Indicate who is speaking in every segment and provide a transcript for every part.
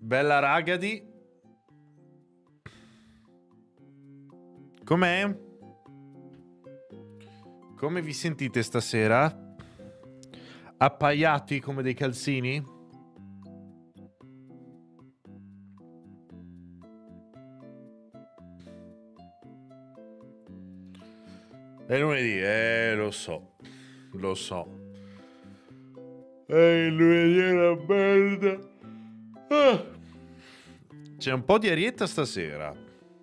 Speaker 1: Bella ragazzi. Com'è? Come vi sentite stasera? Appaiati come dei calzini? È lunedì, lo so. Lo so. Lunedì è una merda. C'è un po' di arietta stasera.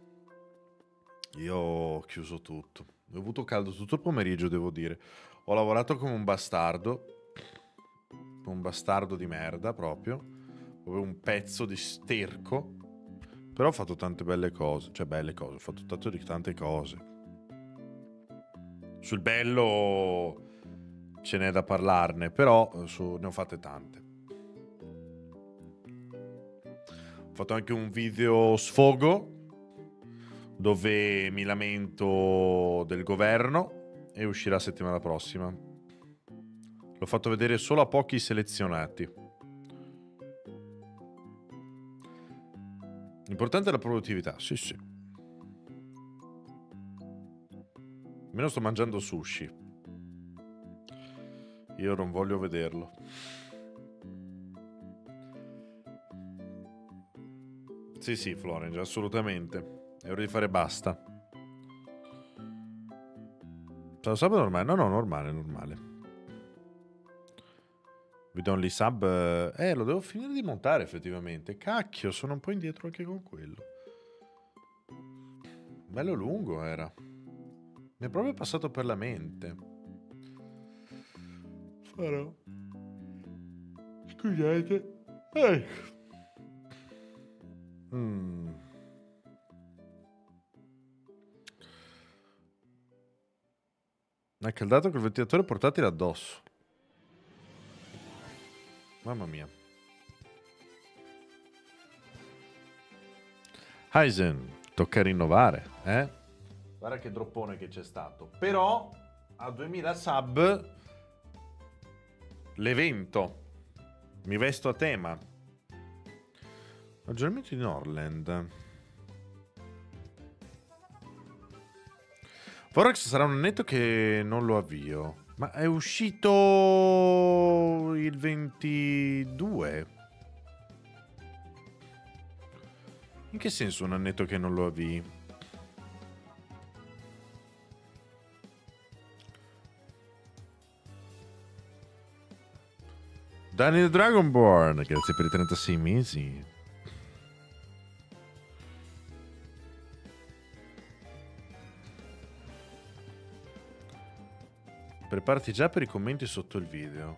Speaker 1: Io ho chiuso tutto. Ho avuto caldo tutto il pomeriggio, devo dire. Ho lavorato come un bastardo. Un bastardo di merda, proprio. Avevo un pezzo di sterco. Però ho fatto tante belle cose. Cioè, belle cose. Ho fatto tante cose. Sul bello ce n'è da parlarne, però ne ho fatte tante. Ho fatto anche un video sfogo dove mi lamento del governo e uscirà settimana prossima. L'ho fatto vedere solo a pochi selezionati. L'importante è la produttività, sì sì. Almeno sto mangiando sushi. Io non voglio vederlo. Sì sì, Florence, assolutamente. È ora di fare basta. Sono sub normale? No, normale. Video only sub. Lo devo finire di montare effettivamente. Cacchio, sono un po' indietro anche con quello. Bello lungo era. Mi è proprio passato per la mente. Farò. Scusate. È caldato col ventilatore portatile addosso. Mamma mia. Aizen, tocca rinnovare, eh? Guarda che droppone che c'è stato. Però a 2000 sub l'evento. Mi vesto a tema. Aggiornamento di Norland. Vorax sarà un annetto che non lo avvio. Ma è uscito il 22. In che senso un annetto che non lo avvii? Daniel Dragonborn, grazie per i 36 mesi. Preparati già per i commenti sotto il video.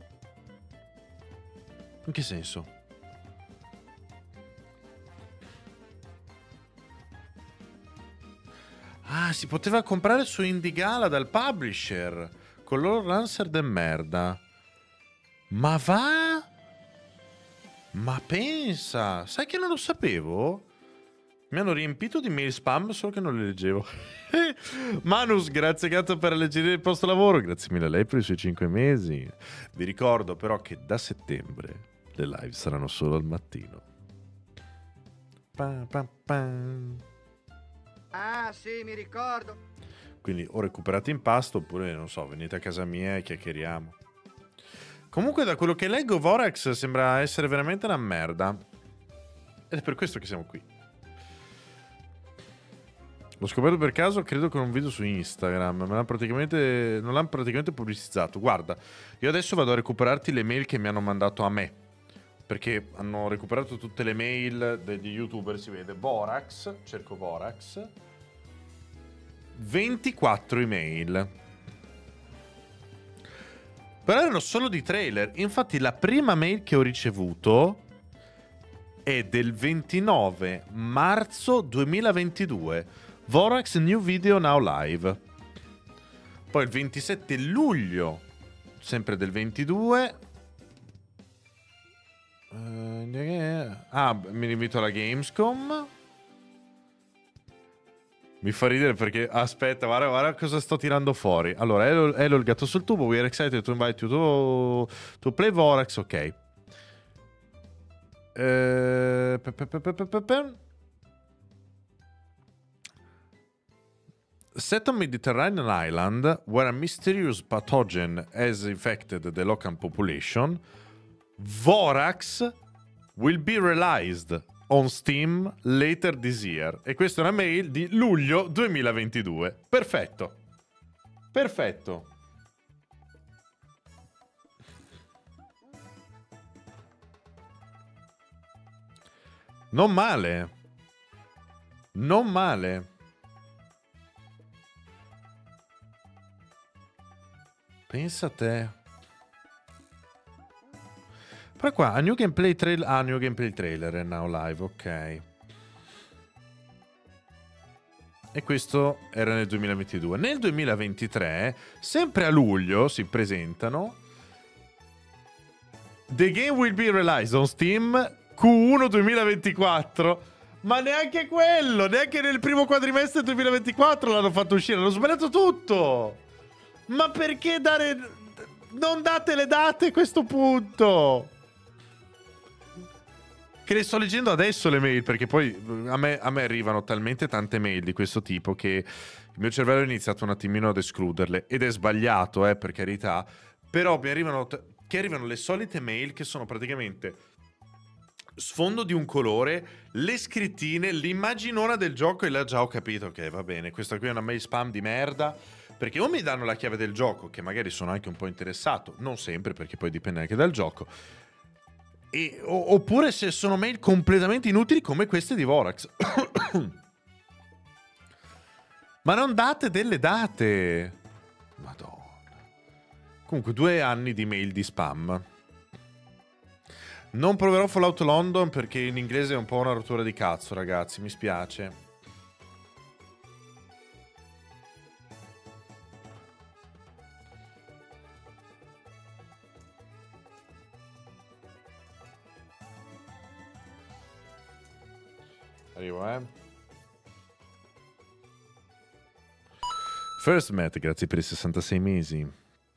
Speaker 1: In che senso? Ah, si poteva comprare su Indigala dal publisher con loro Lancer de merda. Ma va? Ma pensa, sai che non lo sapevo? Mi hanno riempito di mail spam, solo che non le leggevo. Manus, grazie gatto per alleggerire il posto lavoro. Grazie mille a lei per i suoi 5 mesi. Vi ricordo però che da settembre le live saranno solo al mattino.
Speaker 2: Ah, sì, mi ricordo.
Speaker 1: Quindi o recuperate impasto oppure, non so, venite a casa mia e chiacchieriamo. Comunque da quello che leggo Vorax sembra essere veramente una merda. Ed è per questo che siamo qui. L'ho scoperto per caso, credo, con un video su Instagram. Non l'hanno praticamente pubblicizzato. Guarda, io adesso vado a recuperarti le mail che mi hanno mandato a me. Perché hanno recuperato tutte le mail degli youtuber, si vede. Vorax, cerco Vorax. 24 email. Però erano solo di trailer. Infatti la prima mail che ho ricevuto è del 29 marzo 2022. Vorax new video now live. Poi il 27 luglio, sempre del 22. Mi invito alla Gamescom. Mi fa ridere perché aspetta, guarda cosa sto tirando fuori. Allora, Elo il gatto sul tubo. We are excited to invite you to play Vorax. Ok. Set on Mediterranean island where a mysterious pathogen has infected the local population, Vorax will be released on Steam later this year. E questa è una mail di luglio 2022. Perfetto. Perfetto. Non male. Non male. Pensa a te. Però qua, a New Gameplay Trailer... Ah, New Gameplay Trailer è now live, ok. E questo era nel 2022. Nel 2023, sempre a luglio, si presentano The game will be released on Steam Q1 2024. Ma neanche quello, neanche nel primo quadrimestre 2024 l'hanno fatto uscire. Hanno sbagliato tutto. Ma perché dare... Non date le date a questo punto? Che le sto leggendo adesso le mail, perché poi a me arrivano talmente tante mail di questo tipo che il mio cervello ha iniziato un attimino ad escluderle. Ed è sbagliato, per carità. Però mi arrivano... che arrivano le solite mail che sono praticamente sfondo di un colore, le scrittine, l'immaginona del gioco e là già ho capito che va bene, questa qui è una mail spam di merda, perché o mi danno la chiave del gioco, che magari sono anche un po' interessato, non sempre perché poi dipende anche dal gioco, oppure se sono mail completamente inutili come queste di Vorax. Ma non date delle date. Madonna. Comunque 2 anni di mail di spam. Non proverò Fallout London perché in inglese è un po' una rottura di cazzo, ragazzi, mi spiace. Arrivo, First Matt, grazie per i 66 mesi.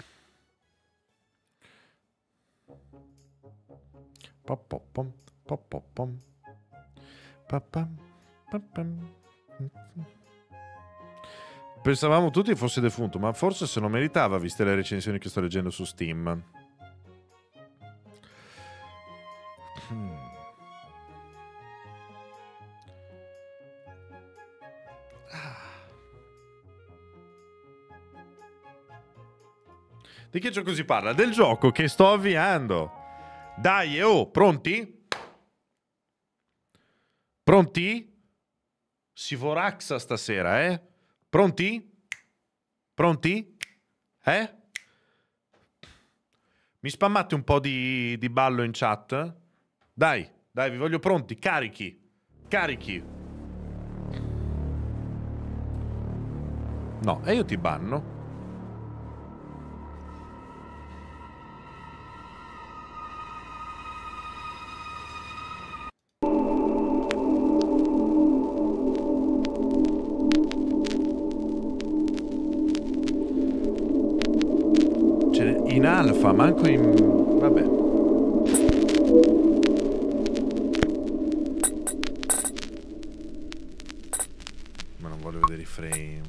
Speaker 1: Pop-pom, pop-pom, papam, papam. Pensavamo tutti fosse defunto, ma forse se lo meritava, viste le recensioni che sto leggendo su Steam. Di che gioco si parla? Del gioco che sto avviando. Dai, oh, pronti? Pronti? Si voraxa stasera, Pronti? Pronti? Mi spammate un po' di ballo in chat? Dai, vi voglio pronti, carichi. Carichi. No, e io ti banno. In alfa, manco in... Vabbè. Ma non voglio vedere i frame.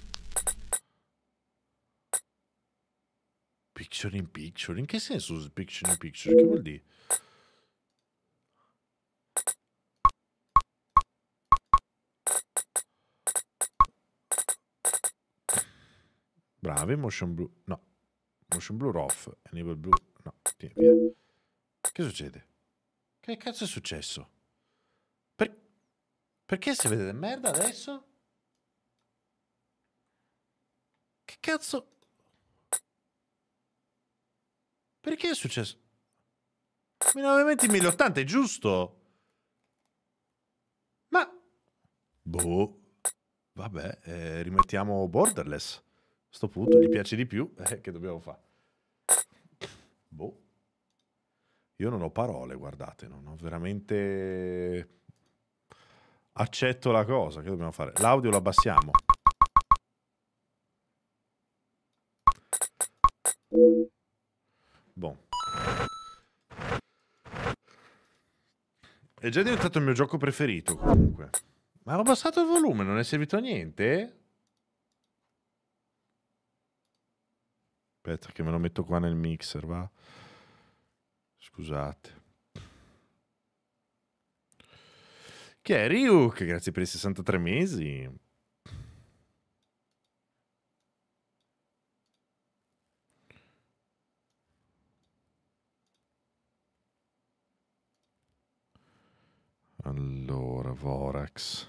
Speaker 1: Picture in picture? In che senso picture in picture? Che vuol dire? Bravi, motion blue. No. Motion blur off, enable blue. No, via. Che succede? Che cazzo è successo? Perché si vede merda adesso? Che cazzo? Perché è successo? 1920 1080 è giusto? Ma... Boh. Vabbè, rimettiamo Borderless. A sto punto gli piace di più, che dobbiamo fare? Boh. Io non ho parole, guardate, non ho veramente... Accetto la cosa, che dobbiamo fare? L'audio lo abbassiamo. Boh. È già diventato il mio gioco preferito, comunque. Ma ho abbassato il volume, non è servito a niente? Aspetta che me lo metto qua nel mixer, va? Scusate. Chi è Ryuk? Grazie per i 63 mesi. Allora, Vorax.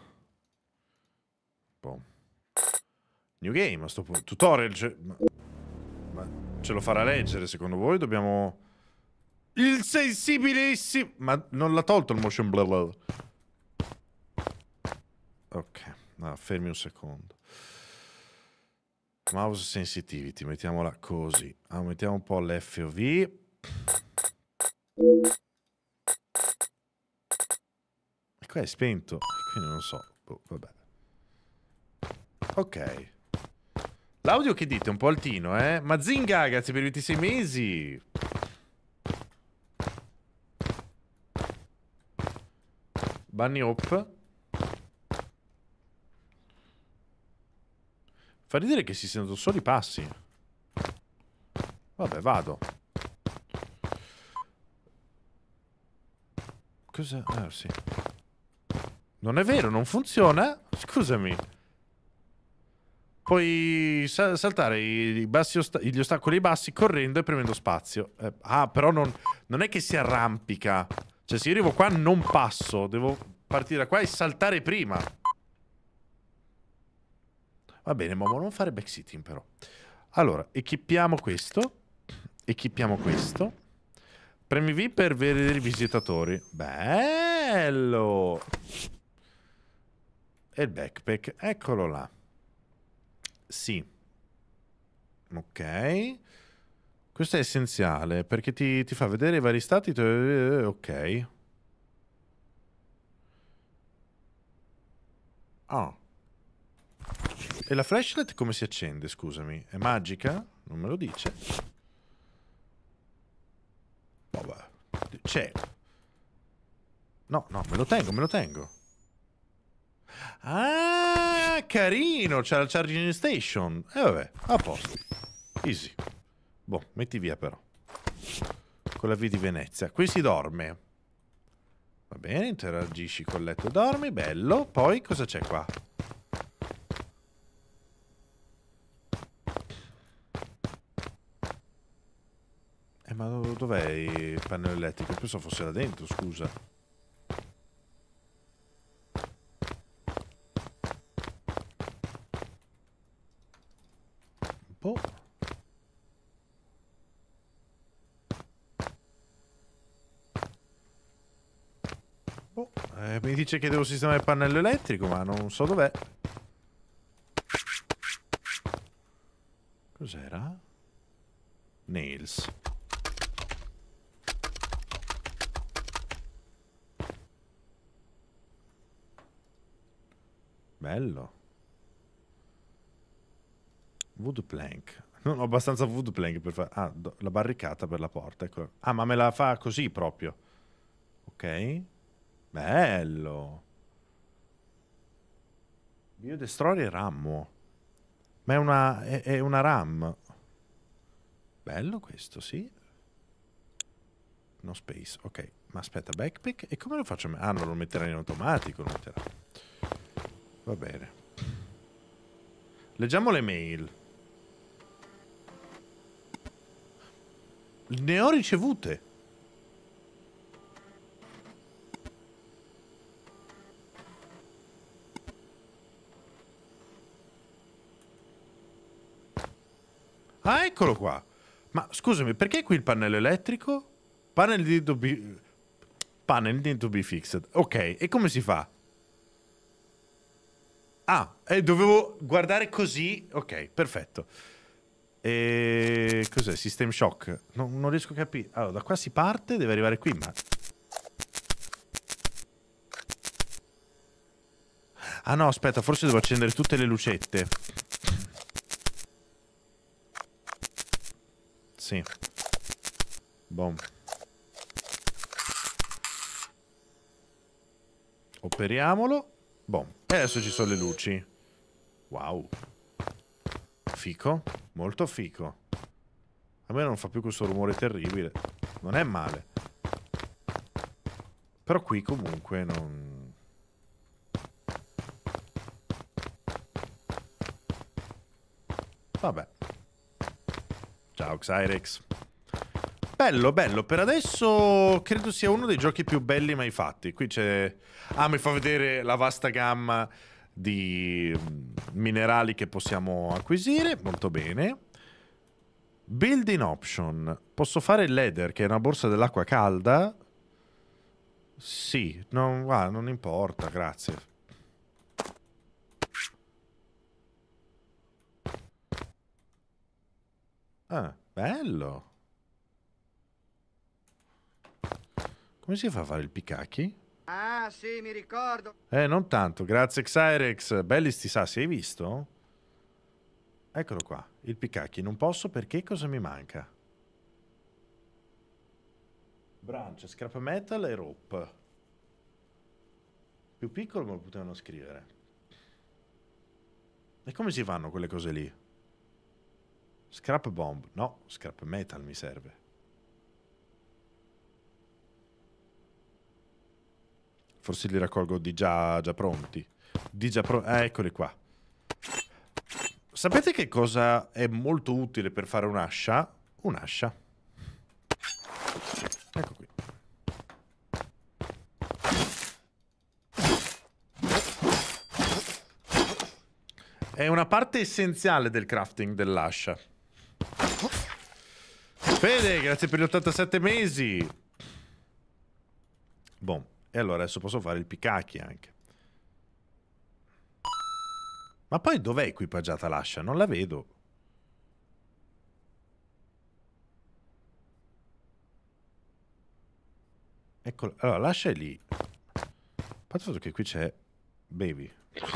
Speaker 1: Boh. New game a sto punto. Tutorial. Ma ce lo farà leggere, secondo voi? Dobbiamo... Il sensibilissimo... Ma non l'ha tolto il motion blur. Ok. No, fermi un secondo. Mouse sensitivity. Mettiamola così. Aumentiamo un po' l'FOV. E qua è spento. Quindi non so. Boh, vabbè. Ok. L'audio che dite? Un po' altino, eh? Mazinga, grazie per i 26 mesi. Bunny Hop. Fa ridere che si sentono solo i passi. Vabbè, vado. Cosa? Ah, sì. Non è vero, non funziona? Scusami. Puoi saltare gli ostacoli bassi correndo e premendo spazio. Però non è che si arrampica. Cioè, se io arrivo qua non passo. Devo partire da qua e saltare prima. Va bene, Momo, non fare backseating però. Allora, equipiamo questo. Equipiamo questo. Premi V per vedere i visitatori. Bello! E il backpack, eccolo là. Sì. Ok. Questo è essenziale perché ti fa vedere i vari stati. Ok. Ah. E la flashlight come si accende, scusami? È magica? Non me lo dice. Vabbè. C'è. No, me lo tengo, me lo tengo. Ah, carino, c'è la charging station. E vabbè, a posto. Easy. Boh, metti via però. Con la V di Venezia. Qui si dorme. Va bene, interagisci col letto e dormi, bello. Poi cosa c'è qua? Ma dov'è il pannello elettrico? Penso fosse là dentro, scusa. Boh. Boh. Mi dice che devo sistemare il pannello elettrico, ma non so dov'è. Cos'era? Nails. Bello. Wood plank. Non ho abbastanza wood plank per fare... Ah, la barricata per la porta, ecco. Ah, ma me la fa così proprio. Ok. Bello. Biodestroyer e rammo. Ma è una RAM. Bello questo, sì. No space, ok. Ma aspetta, backpack? E come lo faccio? Ah, non lo metterà in automatico, lo metterà. Va bene. Leggiamo le mail. Ne ho ricevute. Ah, eccolo qua. Ma scusami, perché qui il pannello elettrico? Panel need to be fixed. Ok, e come si fa? Ah, dovevo guardare così. Ok, perfetto. E cos'è? System shock? Non riesco a capire. Allora, da qua si parte, deve arrivare qui, ma... Ah no, aspetta, forse devo accendere tutte le lucette. Sì. Boom. Operiamolo. Boh. E adesso ci sono le luci. Wow. Fico. Molto fico. A me non fa più questo rumore terribile. Non è male. Però qui comunque non... Vabbè. Ciao Xyrex. Bello, bello. Per adesso credo sia uno dei giochi più belli mai fatti. Qui c'è... Ah, mi fa vedere la vasta gamma di minerali che possiamo acquisire. Molto bene. Building option. Posso fare il leather, che è una borsa dell'acqua calda? Sì. Non importa, grazie. Ah, bello. Come si fa a fare il picacchi?
Speaker 2: Ah, sì, mi ricordo.
Speaker 1: Non tanto, grazie Xyrex. Belli sti sassi, hai visto? Eccolo qua, il picacchi. Non posso perché cosa mi manca? Branch, scrap metal e rope. Più piccolo me lo potevano scrivere. E come si fanno quelle cose lì? Scrap bomb. No, scrap metal mi serve. Forse li raccolgo di già pronti. Eccoli qua. Sapete che cosa è molto utile per fare un'ascia? Un'ascia. Ecco qui. È una parte essenziale del crafting dell'ascia. Fede, grazie per gli 87 mesi. Boh. E allora adesso posso fare il picacchi anche. Ma poi dov'è equipaggiata l'ascia? Non la vedo. Ecco, allora l'ascia è lì. A parte il fatto che qui c'è Baby.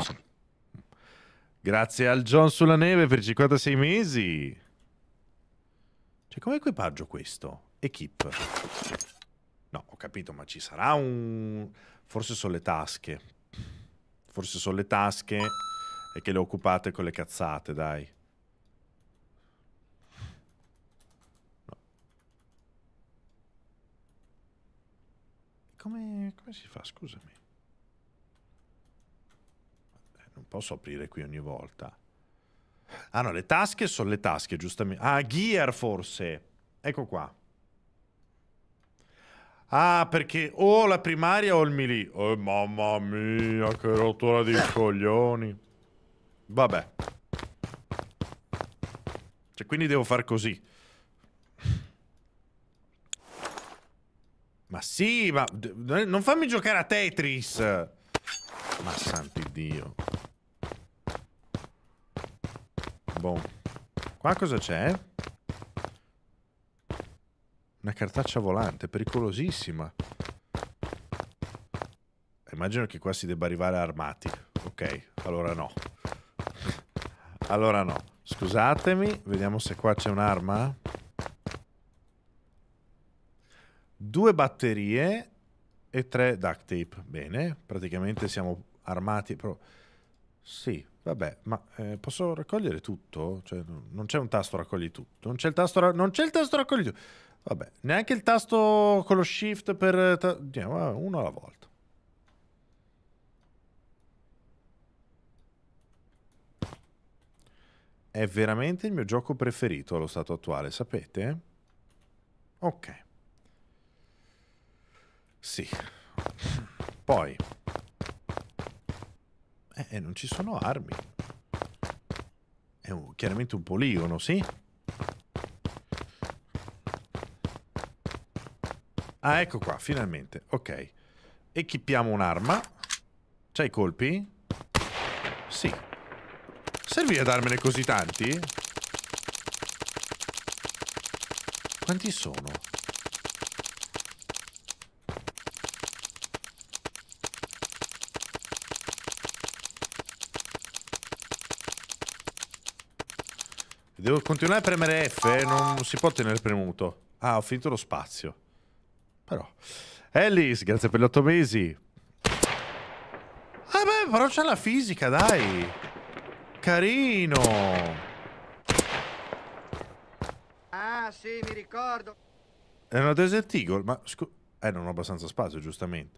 Speaker 1: Grazie al John sulla neve per 56 mesi. Cioè, come equipaggio questo? Equip. No, ho capito, ma ci sarà un... Forse sono le tasche. Forse sono le tasche e che le ho occupate con le cazzate, dai. No. Come si fa? Scusami. Non posso aprire qui ogni volta. Ah no, le tasche sono le tasche, giustamente. Ah, gear forse. Ecco qua. Ah, perché o la primaria o il melee. Oh, mamma mia, che rottura di coglioni. Vabbè. Cioè, quindi devo far così. Ma sì, ma... Non fammi giocare a Tetris. Ma santi Dio. Boh. Qua cosa c'è? Una cartaccia volante, pericolosissima. Immagino che qua si debba arrivare armati. Ok, allora no. Allora no. Scusatemi, vediamo se qua c'è un'arma. 2 batterie e 3 duct tape. Bene, praticamente siamo armati. Però... Sì, vabbè, ma posso raccogliere tutto? Cioè, non c'è un tasto raccogli tutto. Non c'è il tasto, non c'è il tasto raccogli tutto. Vabbè, neanche il tasto con lo shift per... Andiamo, uno alla volta. È veramente il mio gioco preferito allo stato attuale, sapete? Ok. Sì. Poi... non ci sono armi. È chiaramente un poligono, sì? Ah, ecco qua, finalmente. Ok. Equipiamo un'arma. C'hai i colpi? Sì. Servi a darmene così tanti? Quanti sono? Devo continuare a premere F, non si può tenere premuto. Ah, ho finito lo spazio. Però. Ellis, grazie per gli 8 mesi. però c'è la fisica, dai. Carino.
Speaker 2: Ah, sì, mi ricordo.
Speaker 1: È una Desert Eagle, ma non ho abbastanza spazio, giustamente.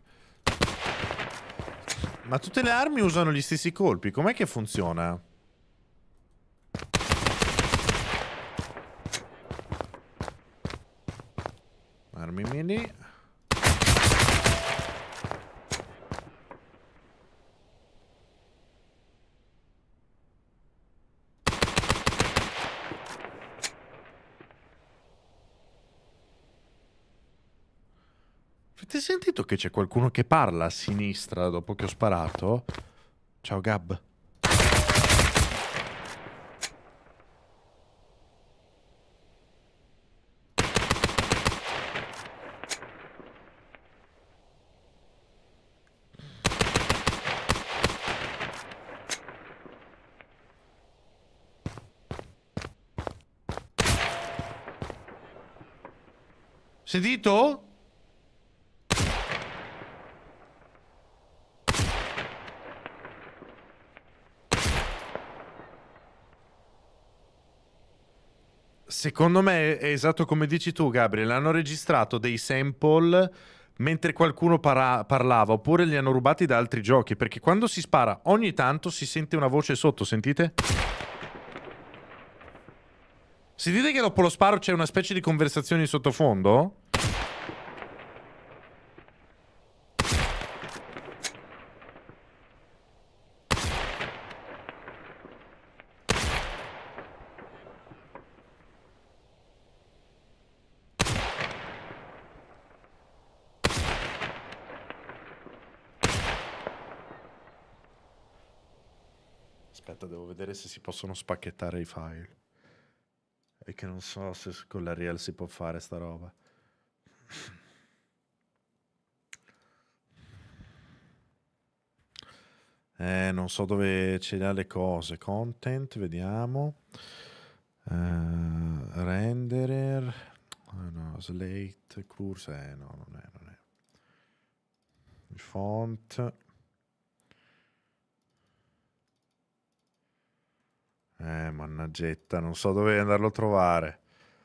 Speaker 1: Ma tutte le armi usano gli stessi colpi, com'è che funziona? Armi mini. Avete sentito che c'è qualcuno che parla a sinistra dopo che ho sparato? Ciao Gab. Sentito? Secondo me è esatto come dici tu, Gabriel. Hanno registrato dei sample mentre qualcuno parlava, oppure li hanno rubati da altri giochi. Perché quando si spara, ogni tanto si sente una voce sotto, sentite? Sentite che dopo lo sparo c'è una specie di conversazione in sottofondo? Aspetta, devo vedere se si possono spacchettare i file. E che non so se con la Real si può fare sta roba. Non so dove ce l'ha le cose. Content, vediamo. Renderer. No, Slate, Curse. No, non è. Il font. Mannaggetta, non so dove andarlo a trovare.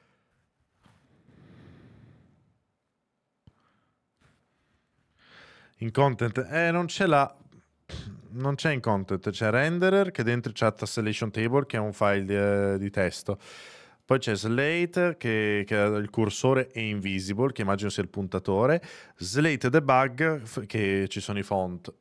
Speaker 1: In content, non ce l'ha. Non c'è in content, c'è renderer che dentro c'è tessellation table che è un file di testo. Poi c'è Slate che ha il cursore e invisible, che immagino sia il puntatore. Slate debug che ci sono i font.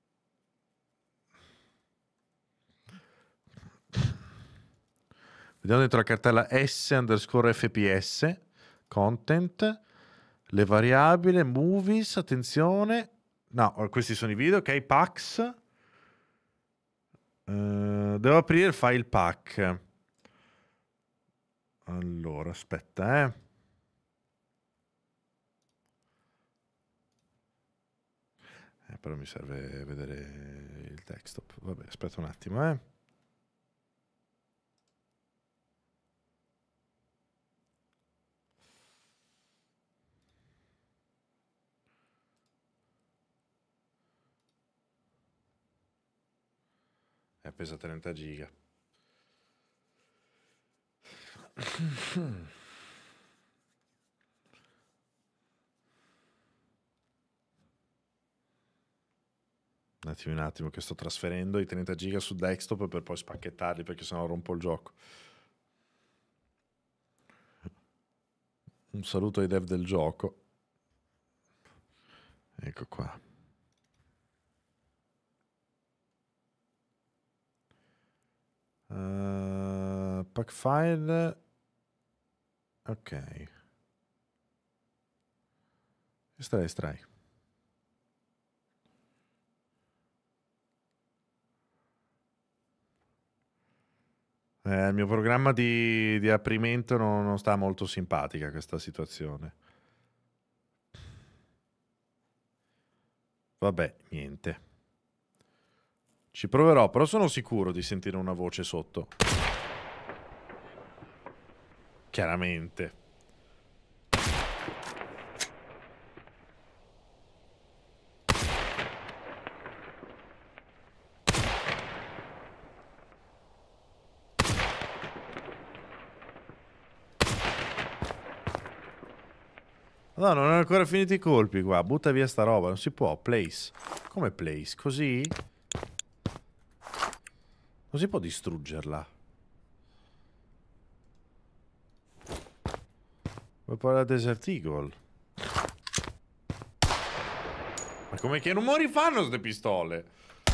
Speaker 1: Vediamo dentro la cartella s_fps content, le variabili, movies, attenzione. No, questi sono i video, ok, packs. Devo aprire il file pack. Allora, aspetta, però mi serve vedere il desktop. Vabbè, aspetta un attimo, Pesa 30 giga. Un attimo che sto trasferendo i 30 giga su desktop per poi spacchettarli perché sennò rompo il gioco. Un saluto ai dev del gioco. Ecco qua. Pack file. Ok. Estrai. Il mio programma di aprimento non sta molto simpatica questa situazione. Vabbè, niente. Ci proverò, però sono sicuro di sentire una voce sotto. Chiaramente. No, non ho ancora finito i colpi qua. Butta via sta roba. Non si può. Place. Come place? Così? Non si può distruggerla. Vuoi parlare del Desert Eagle? Ma come che rumori fanno ste pistole?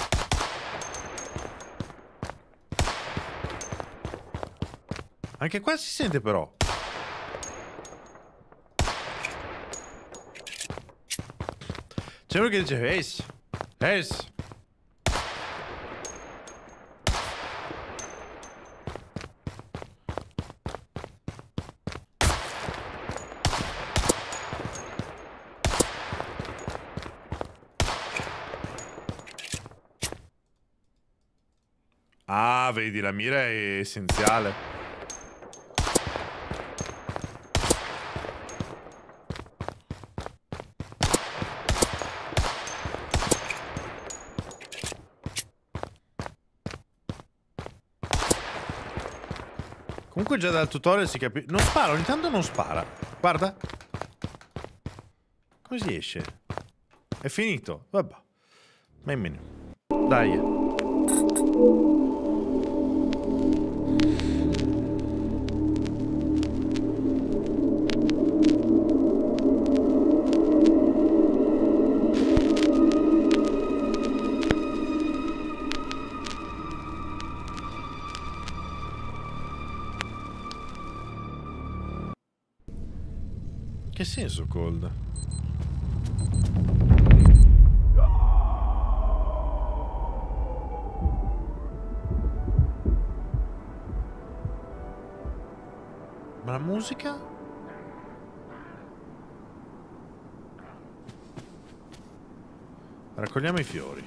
Speaker 1: Anche qua si sente però. C'è uno che dice Ace. Ace. Ah, vedi, la mira è essenziale. Comunque già dal tutorial si capisce. Non spara, ogni tanto non spara. Guarda. Come si esce? È finito. Vabbè. Ma in meno. Dai. Che senso cold? Ma la musica? Raccogliamo i fiori.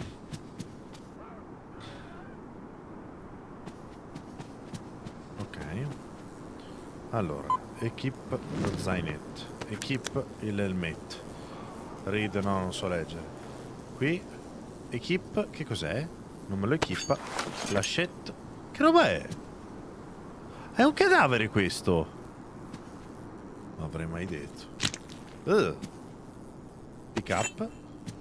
Speaker 1: Ok. Allora, equip lo zainetto. Equip il helmet. Read, no, non so leggere. Qui, equip, che cos'è? Non me lo equipa. L'ascetto. Che roba è? È un cadavere questo. Non avrei mai detto. Pick up.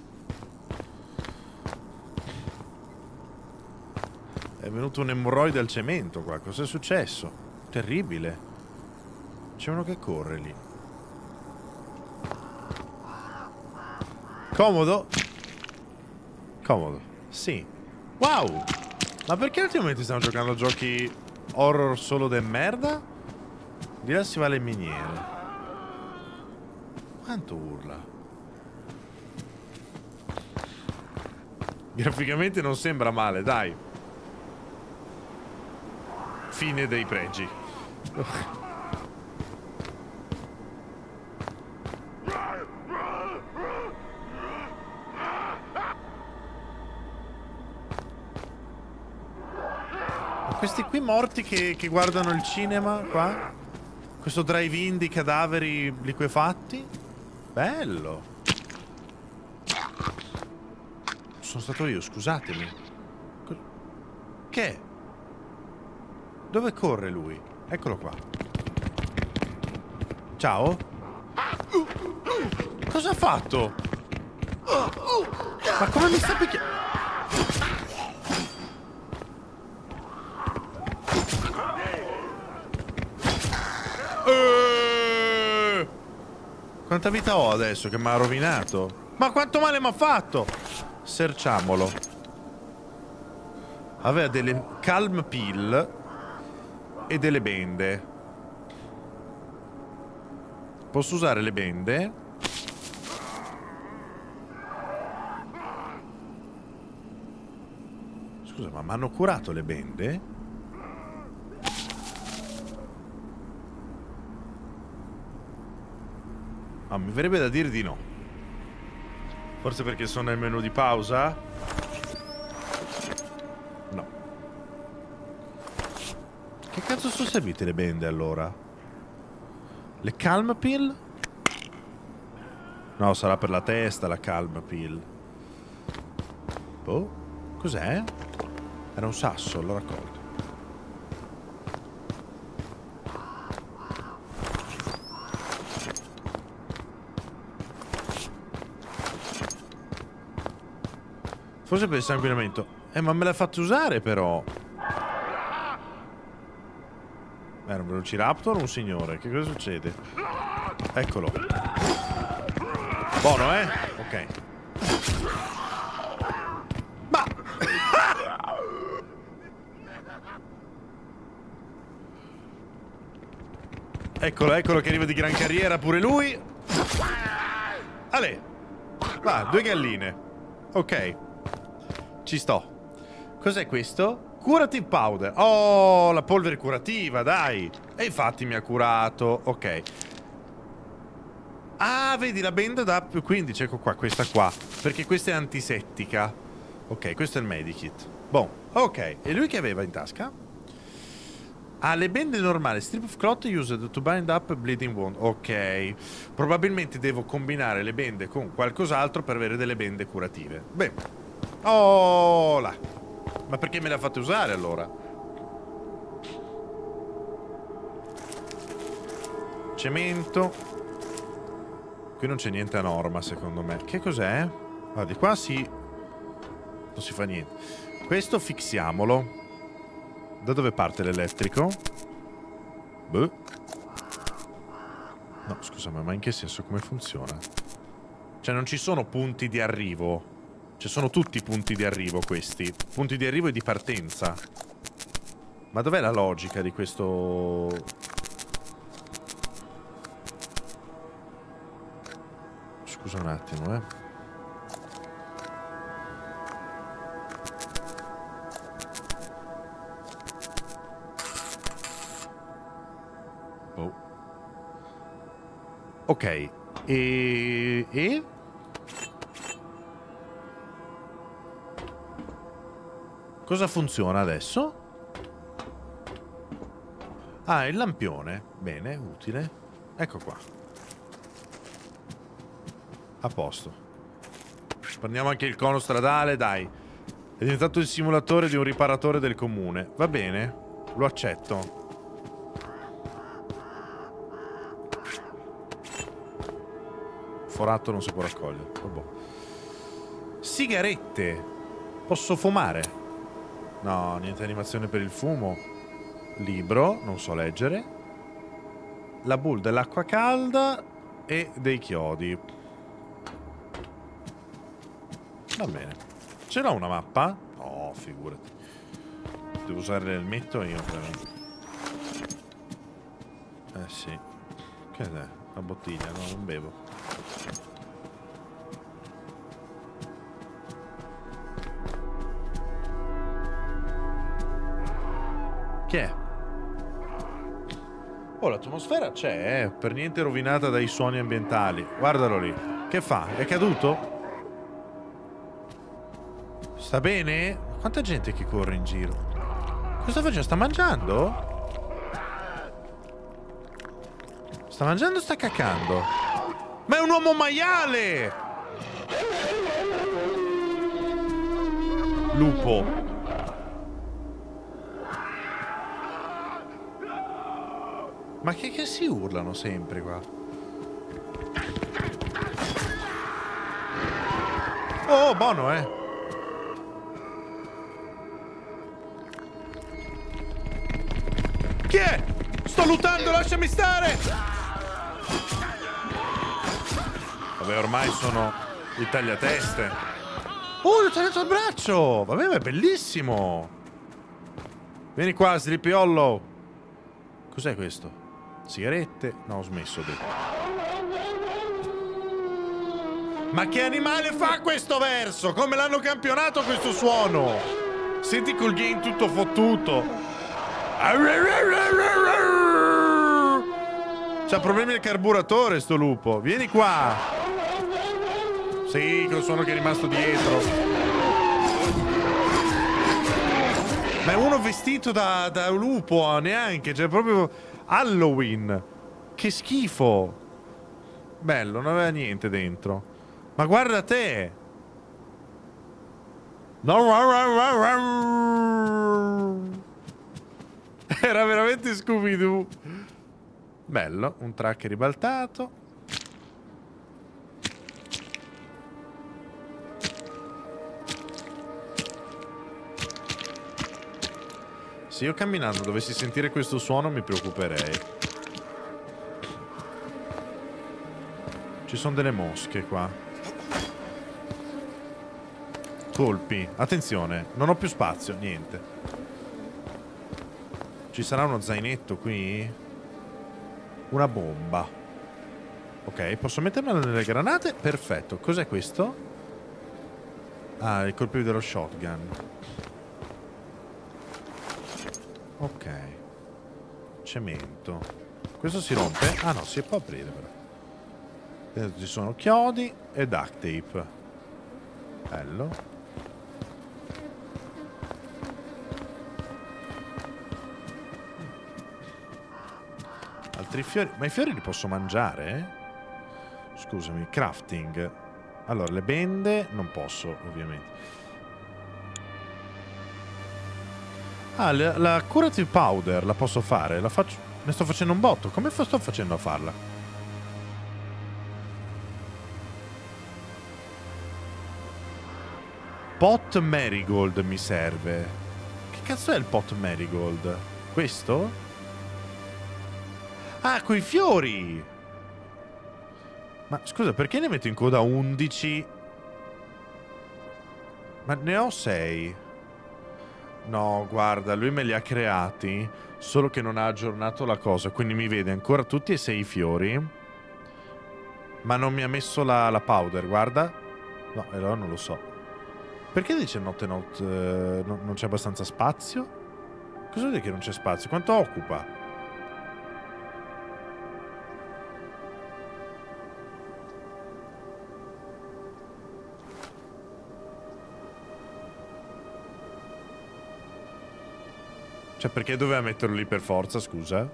Speaker 1: È venuto un emorroide al cemento qua. Cos'è successo? Terribile. C'è uno che corre lì. Comodo? Comodo. Sì. Wow! Ma perché ultimamente stiamo giocando a giochi horror solo de merda? Di là si va alle miniere. Quanto urla? Graficamente non sembra male, dai. Fine dei pregi. Questi qui morti che guardano il cinema qua. Questo drive-in di cadaveri liquefatti. Bello. Sono stato io, scusatemi. Che? Dove corre lui? Eccolo qua. Ciao. Cosa ha fatto? Ma come mi sta picchiando? Quanta vita ho adesso che mi ha rovinato? Ma quanto male mi ha fatto? Searchiamolo. Aveva delle calm pill e delle bende. Posso usare le bende? Scusa, ma mi hanno curato le bende? Ah, mi verrebbe da dire di no. Forse perché sono nel menu di pausa? No. Che cazzo sono servite le bende allora? Le calm pill? No, sarà per la testa la calm pill. Oh, cos'è? Era un sasso, l'ho raccolto. Forse per il sanguinamento. Ma me l'ha fatto usare però. Era un velociraptor o un signore? Che cosa succede? Eccolo. Buono, eh? Ok. Ma... Eccolo che arriva di gran carriera pure lui. Ale. Va, 2 galline. Ok. Ci sto. Cos'è questo? Curative powder. Oh, la polvere curativa, dai. E infatti mi ha curato. Ok. Ah, vedi la benda da più 15. Ecco qua, questa qua. Perché questa è antisettica. Ok, questo è il medikit. Boh, ok. E lui che aveva in tasca? Ah, le bende normali. Strip of cloth used to bind up bleeding wound. Ok. Probabilmente devo combinare le bende con qualcos'altro per avere delle bende curative. Beh. Oh, là. Ma perché me le ha fatte usare allora? Cemento. Qui non c'è niente a norma, secondo me. Che cos'è? Ah, di qua sì. Non si fa niente. Questo fixiamolo. Da dove parte l'elettrico? Boh. No, scusa, ma in che senso? Come funziona? Cioè, non ci sono punti di arrivo. Cioè, sono tutti punti di arrivo questi. Punti di arrivo e di partenza. Ma dov'è la logica di questo... Scusa un attimo, eh. Oh. Ok. E... Cosa funziona adesso? Ah, il lampione. Bene, utile. Ecco qua. A posto. Prendiamo anche il cono stradale, dai. È diventato il simulatore di un riparatore del comune. Va bene, lo accetto. Forato non si può raccogliere. Vabbè. Sigarette. Posso fumare? No, niente animazione per il fumo. Libro, non so leggere. La boule dell'acqua calda e dei chiodi. Va bene. Ce l'ho una mappa? Oh, figurati. Devo usare l'elmetto io, però. Sì. Che è? Una bottiglia, no, non bevo. Che è? Oh, l'atmosfera c'è, per niente rovinata dai suoni ambientali. Guardalo lì. Che fa? È caduto? Sta bene? Quanta gente che corre in giro? Cosa sta facendo? Sta mangiando? Sta mangiando o sta cacando? Ma è un uomo maiale! Lupo. Ma che si urlano sempre qua? Oh, buono, eh! Chi è? Sto lottando, lasciami stare! Vabbè, ormai sono i tagliateste. Oh, gli ho tagliato il braccio! Vabbè, ma è bellissimo! Vieni qua, Sleepy Hollow! Cos'è questo? Sigarette? No, ho smesso, ho detto. Ma che animale fa questo verso? Come l'hanno campionato questo suono? Senti col gain tutto fottuto. C'ha problemi al carburatore sto lupo. Vieni qua. Sì, col suono che è rimasto dietro. Ma è uno vestito da lupo neanche. Cioè proprio Halloween. Che schifo. Bello, non aveva niente dentro. Ma guarda te. Era veramente Scooby-Doo. Bello, un track ribaltato. Se io camminando dovessi sentire questo suono mi preoccuperei. Ci sono delle mosche qua. Colpi. Attenzione, non ho più spazio, niente. Ci sarà uno zainetto qui? Una bomba. Ok, posso mettermela nelle granate? Perfetto. Cos'è questo? Ah, il colpevole dello shotgun. Ok. Cemento. Questo si rompe? Ah no, si può aprire però. Dentro ci sono chiodi e duct tape. Bello. Altri fiori. Ma i fiori li posso mangiare? Scusami, crafting. Allora, le bende non posso, ovviamente. Ah, la curative powder la posso fare. La faccio. Ne sto facendo un botto. Come sto facendo a farla? Pot marigold mi serve. Che cazzo è il pot marigold? Questo? Ah, coi fiori! Ma scusa, perché ne metto in coda 11? Ma ne ho 6. No, guarda, lui me li ha creati, solo che non ha aggiornato la cosa, quindi mi vede ancora tutti e 6 i fiori. Ma non mi ha messo la powder, guarda. No, allora non lo so. Perché dice not non c'è abbastanza spazio? Cosa vuol dire che non c'è spazio? Quanto occupa? Cioè, perché doveva metterlo lì per forza, scusa?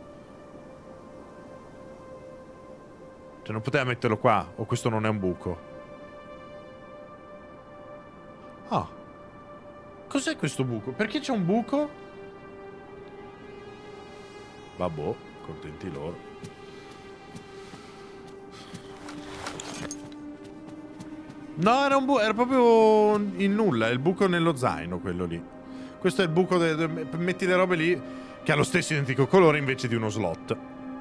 Speaker 1: Cioè, non poteva metterlo qua? O questo non è un buco? Ah. Cos'è questo buco? Perché c'è un buco? Vabbè, contenti loro. No, era un buco, era proprio il nulla, è il buco nello zaino, quello lì. Questo è il buco, metti le robe lì, che ha lo stesso identico colore invece di uno slot.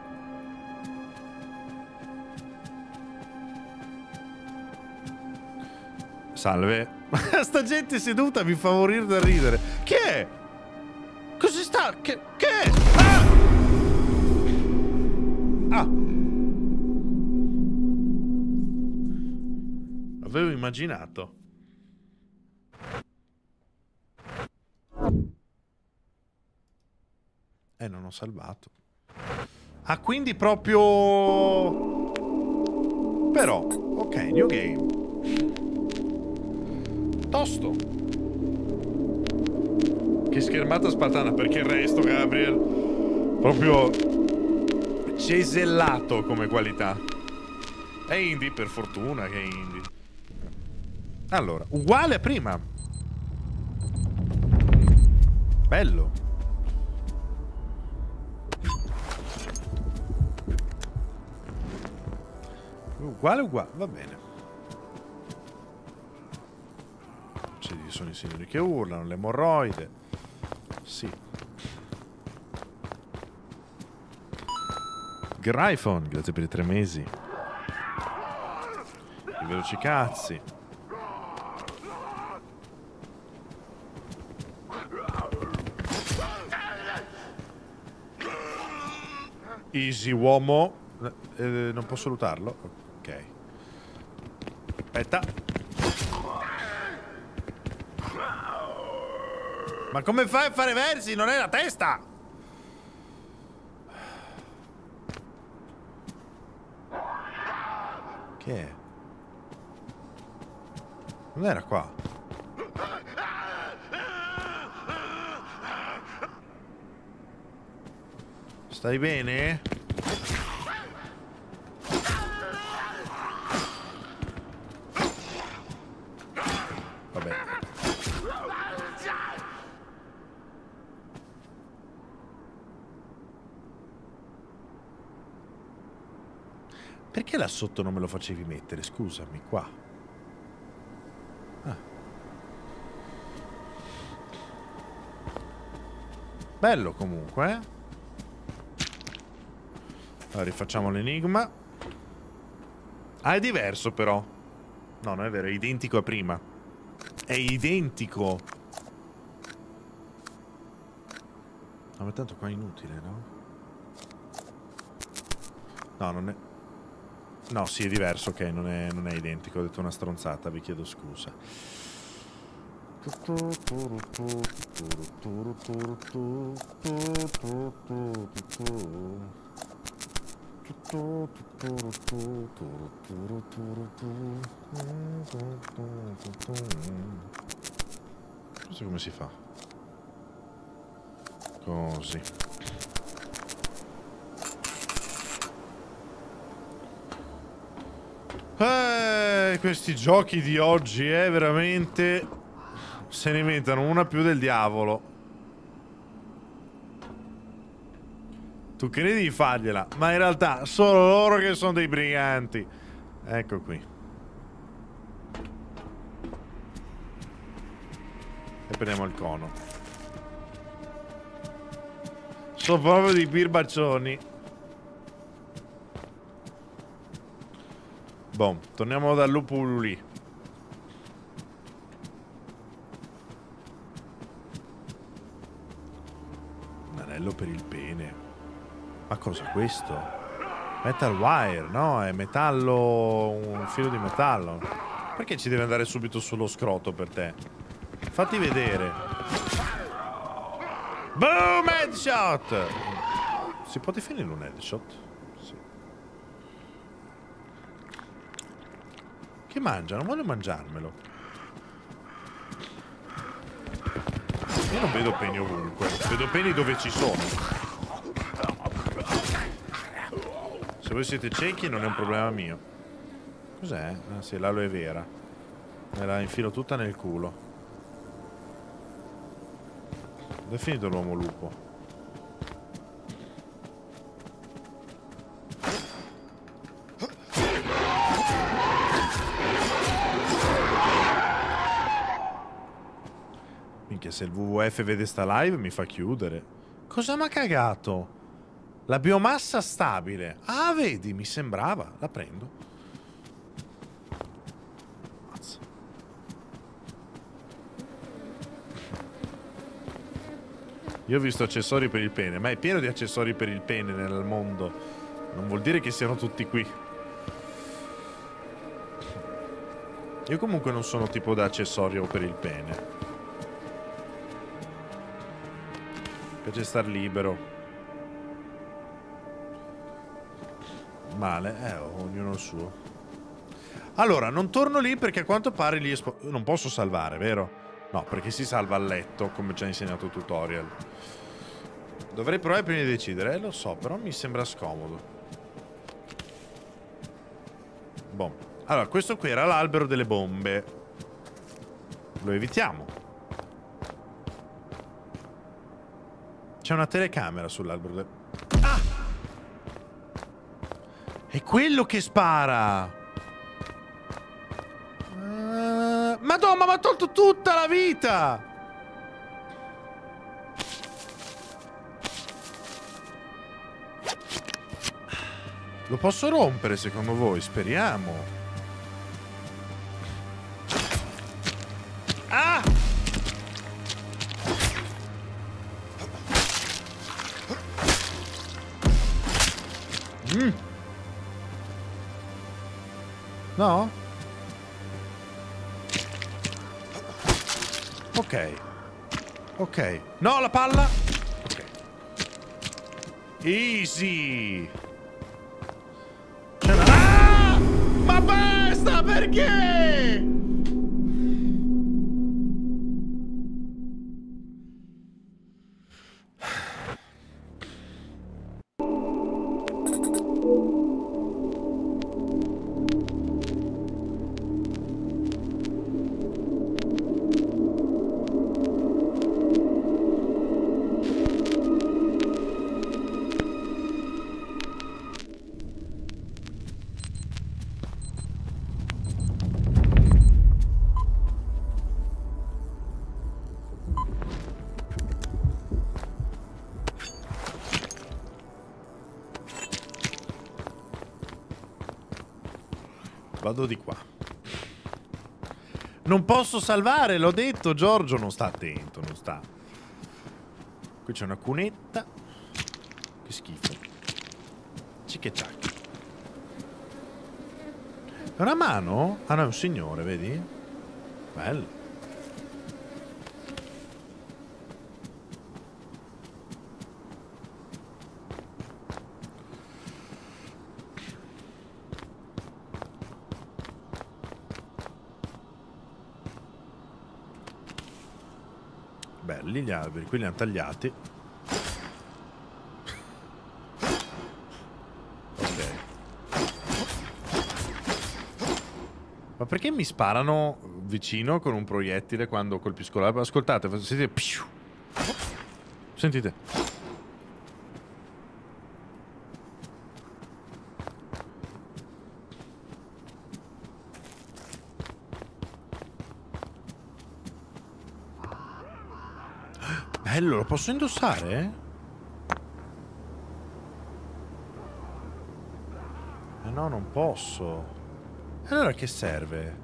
Speaker 1: Salve. Sta gente seduta mi fa morire da ridere. Che è? Cosa sta? Che è? Ah! Ah! Avevo immaginato. Non ho salvato. Ah, quindi proprio... Però, ok, new game. Tosto. Che schermata spartana, perché il resto, Gabriel, proprio cesellato come qualità. È indie, per fortuna che è indie. Allora, uguale a prima. Bello. Uguale, va bene. Ci sono i signori che urlano, l'emorroide. Sì. Gryphon, grazie per i 3 mesi. I veloci cazzi. Easy, uomo. Non posso lootarlo? Ok. Aspetta. Ma come fai a fare versi? Non è la testa! Che è? Non era qua. Stai bene? Vabbè. Perché là sotto non me lo facevi mettere? Scusami, qua. Ah. Bello comunque, eh? Allora, rifacciamo l'enigma. Ah, è diverso però. No, non è vero, è identico a prima. È identico. No, ma tanto qua è inutile, no? No, non è... No, sì, è diverso, ok, non è identico. Ho detto una stronzata, vi chiedo scusa. Questo come si fa? Così. Questi giochi di oggi, veramente se ne inventano una più del diavolo. Tu credi di fargliela, ma in realtà sono loro che sono dei briganti. Ecco qui. E prendiamo il cono. Sono proprio dei birbaccioni. Boh, torniamo dal lupo lì. Un anello per il pene. Ma cosa questo? Metal wire, no? È metallo... un filo di metallo. Perché ci deve andare subito sullo scroto per te? Fatti vedere. Boom! Headshot! Si può definire un headshot? Sì. Che mangia? Non voglio mangiarmelo. Io non vedo peni ovunque. Vedo peni dove ci sono. Se voi siete ciechi non è un problema mio. Cos'è? Ah sì, l'aloe vera. Me la infilo tutta nel culo. Dove è finito l'uomo lupo? Minchia, se il WWF vede sta live mi fa chiudere. Cosa m'ha cagato? La biomassa stabile. Ah, vedi, mi sembrava. La prendo. Mazza. Io ho visto accessori per il pene, ma è pieno di accessori per il pene nel mondo. Non vuol dire che siano tutti qui. Io comunque non sono tipo da accessorio per il pene. Mi piace star libero. Male, ognuno il suo. Allora, non torno lì perché a quanto pare lì non posso salvare, vero? No, perché si salva a letto, come ci ha insegnato il tutorial. Dovrei provare prima di decidere, lo so, però mi sembra scomodo. Boh. Allora, questo qui era l'albero delle bombe. Lo evitiamo. C'è una telecamera sull'albero del... Ah! È quello che spara! Madonna, mi ha tolto tutta la vita! Lo posso rompere secondo voi? Speriamo. Ah! No? Ok. Ok. No, la palla! Ok. Easy! C'è una... Ah! Ma basta, perché? Vado di qua. Non posso salvare, l'ho detto. Giorgio non sta attento, non sta. Qui c'è una cunetta. Che schifo. Cicche ciacche. È una mano? Ah no, è un signore, vedi? Bello. Belli gli alberi, qui li hanno tagliati. Ok. Ma perché mi sparano vicino con un proiettile quando colpisco l'albero? Ascoltate, sentite. Piu. Sentite. Bello, lo posso indossare? No, non posso. Allora che serve?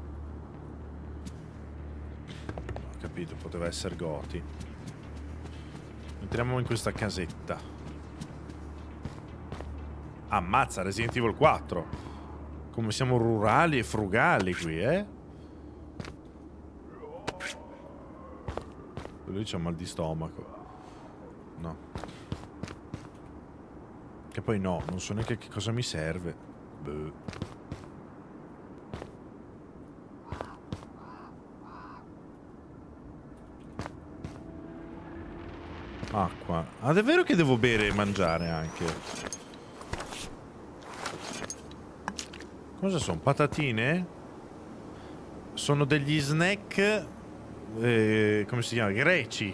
Speaker 1: Ho capito, poteva essere Goti. Entriamo in questa casetta. Ammazza, Resident Evil 4. Come siamo rurali e frugali qui, eh? Lui c'ha mal di stomaco. No. Che poi no, non so neanche che cosa mi serve. Beh. Acqua. Ah, è vero che devo bere e mangiare anche. Cosa sono? Patatine? Sono degli snack... come si chiama? Greci.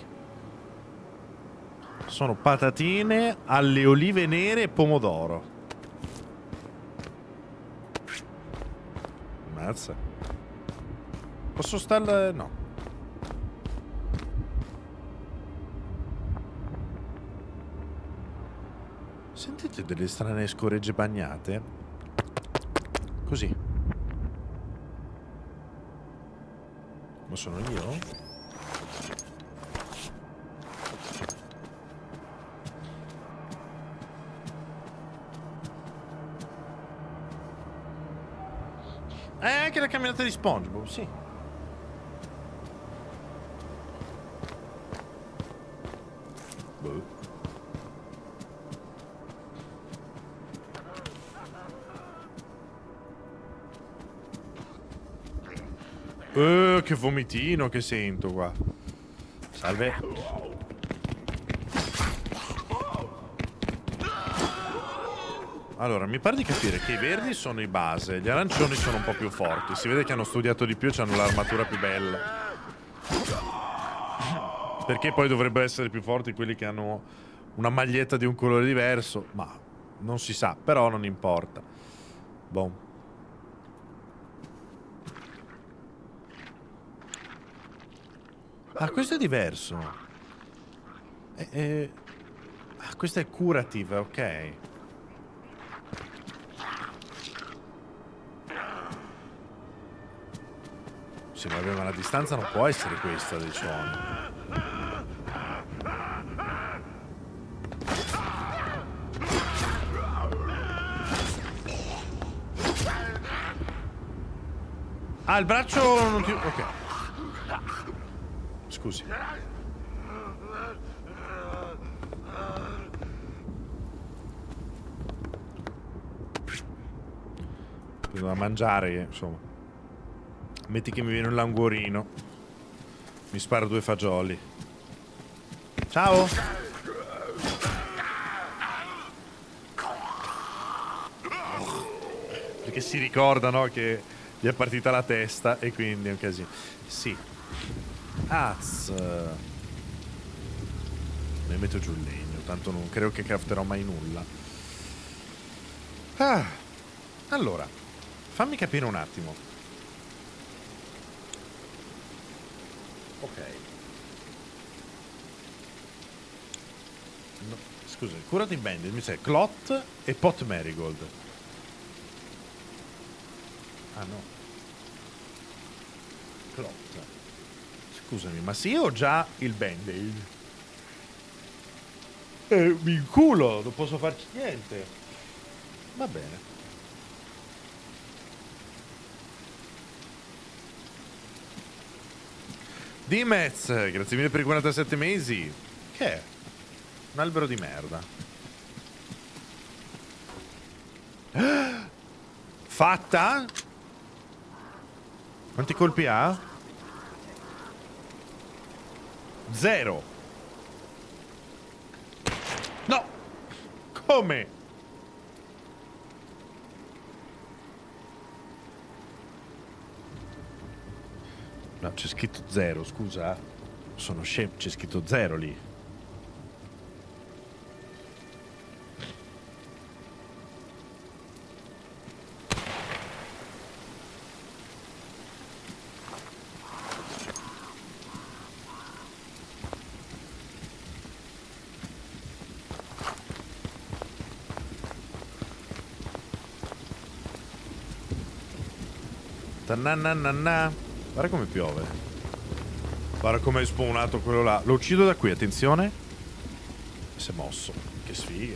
Speaker 1: Sono patatine alle olive nere e pomodoro. Mazza. Posso stare... no. Sentite delle strane scoregge bagnate? Così. Ma sono io? Anche la camminata di SpongeBob, sì. Boh. Che vomitino che sento qua. Salve. Allora, mi pare di capire che i verdi sono i base, gli arancioni sono un po' più forti. Si vede che hanno studiato di più e hanno l'armatura più bella. Perché poi dovrebbero essere più forti quelli che hanno una maglietta di un colore diverso. Ma non si sa, però non importa. Boh. Ah, questo è diverso. Ah, questa è curative, ok. Sì, vabbè, ma la distanza non può essere questa dei suoni. Ah, il braccio non ti... ok. Scusi. Bisogna mangiare, insomma. Metti che mi viene un languorino. Mi spara 2 fagioli. Ciao. Perché si ricorda, no, che gli è partita la testa e quindi è un casino. Sì. Az. Ne metto giù il legno. Tanto non credo che crafterò mai nulla. Ah. Allora, fammi capire un attimo. Ok. No, scusa, curati bandit, mi sai Clot e Pot Marigold. Ah no. Clot. Scusami, ma se io ho già il band-aid, mi inculo, non posso farci niente. Va bene. Dimez, grazie mille per i 47 mesi. Che è? Un albero di merda. Fatta? Quanti colpi ha? 0. No! Come? No, c'è scritto 0, scusa. Sono scemo, c'è scritto 0 lì. Tananana. Guarda come piove. Guarda come è spawnato quello là. Lo uccido da qui, attenzione. Si è mosso. Che sfiga.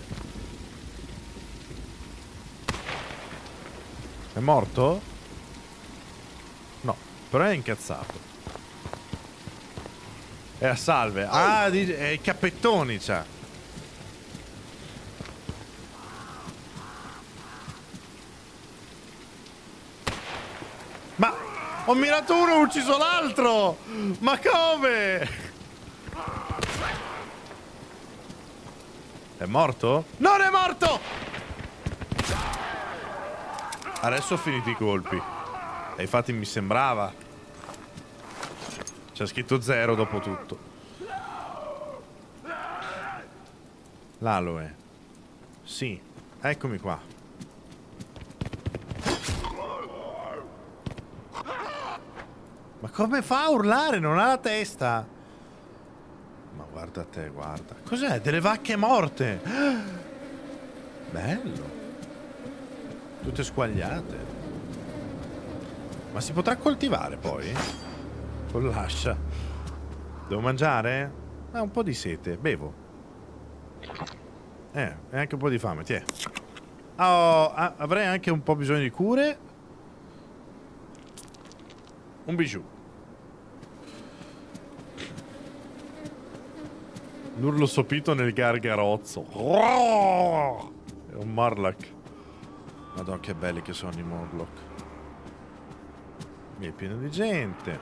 Speaker 1: È morto? No, però è incazzato. È a salve. Ah, è i cappettoni, c'ha. Ma ho mirato uno e ho ucciso l'altro! Ma come? È morto? Non è morto! Adesso ho finito i colpi. E infatti mi sembrava. C'è scritto 0 dopo tutto. L'aloe. Sì, eccomi qua. Ma come fa a urlare? Non ha la testa. Ma guarda te, guarda. Cos'è? Delle vacche morte. Bello. Tutte squagliate. Ma si potrà coltivare poi? Con l'ascia. Devo mangiare? Un po' di sete. Bevo. E anche un po' di fame. Tiè. Oh, avrei anche un po' bisogno di cure. Un bijou. L'urlo sopito nel gargarozzo. È un Marlac. Madonna, che belli che sono i Morlock. Mi è pieno di gente.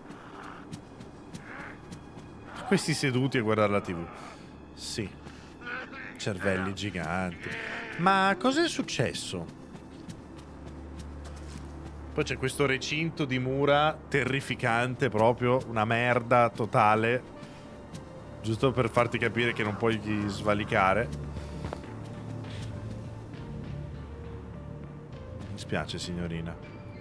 Speaker 1: Questi seduti a guardare la TV. Sì. Cervelli giganti. Ma cos'è successo? Poi c'è questo recinto di mura terrificante, proprio una merda totale. Giusto per farti capire che non puoi svalicare. Mi spiace, signorina.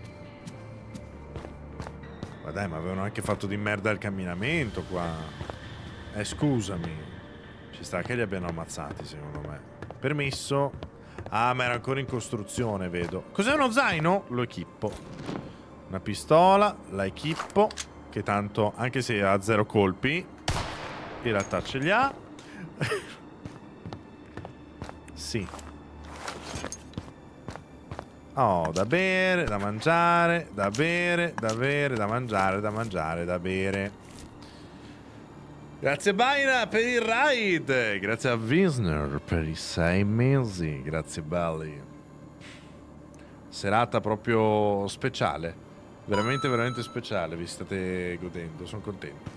Speaker 1: Ma dai, ma avevano anche fatto di merda il camminamento qua. Scusami. Ci sta che li abbiano ammazzati, secondo me. Permesso. Ah, ma era ancora in costruzione, vedo. Cos'è uno zaino? Lo equippo. Una pistola, la equippo. Che tanto, anche se ha 0 colpi, in realtà ce li ha. Sì. Oh, da bere, da mangiare, da bere, da bere, da mangiare, da mangiare, da bere. Grazie Baina per il raid. Grazie a Wisner per i 6 mesi. Grazie belli. Serata proprio speciale. Veramente, veramente speciale. Vi state godendo, sono contento.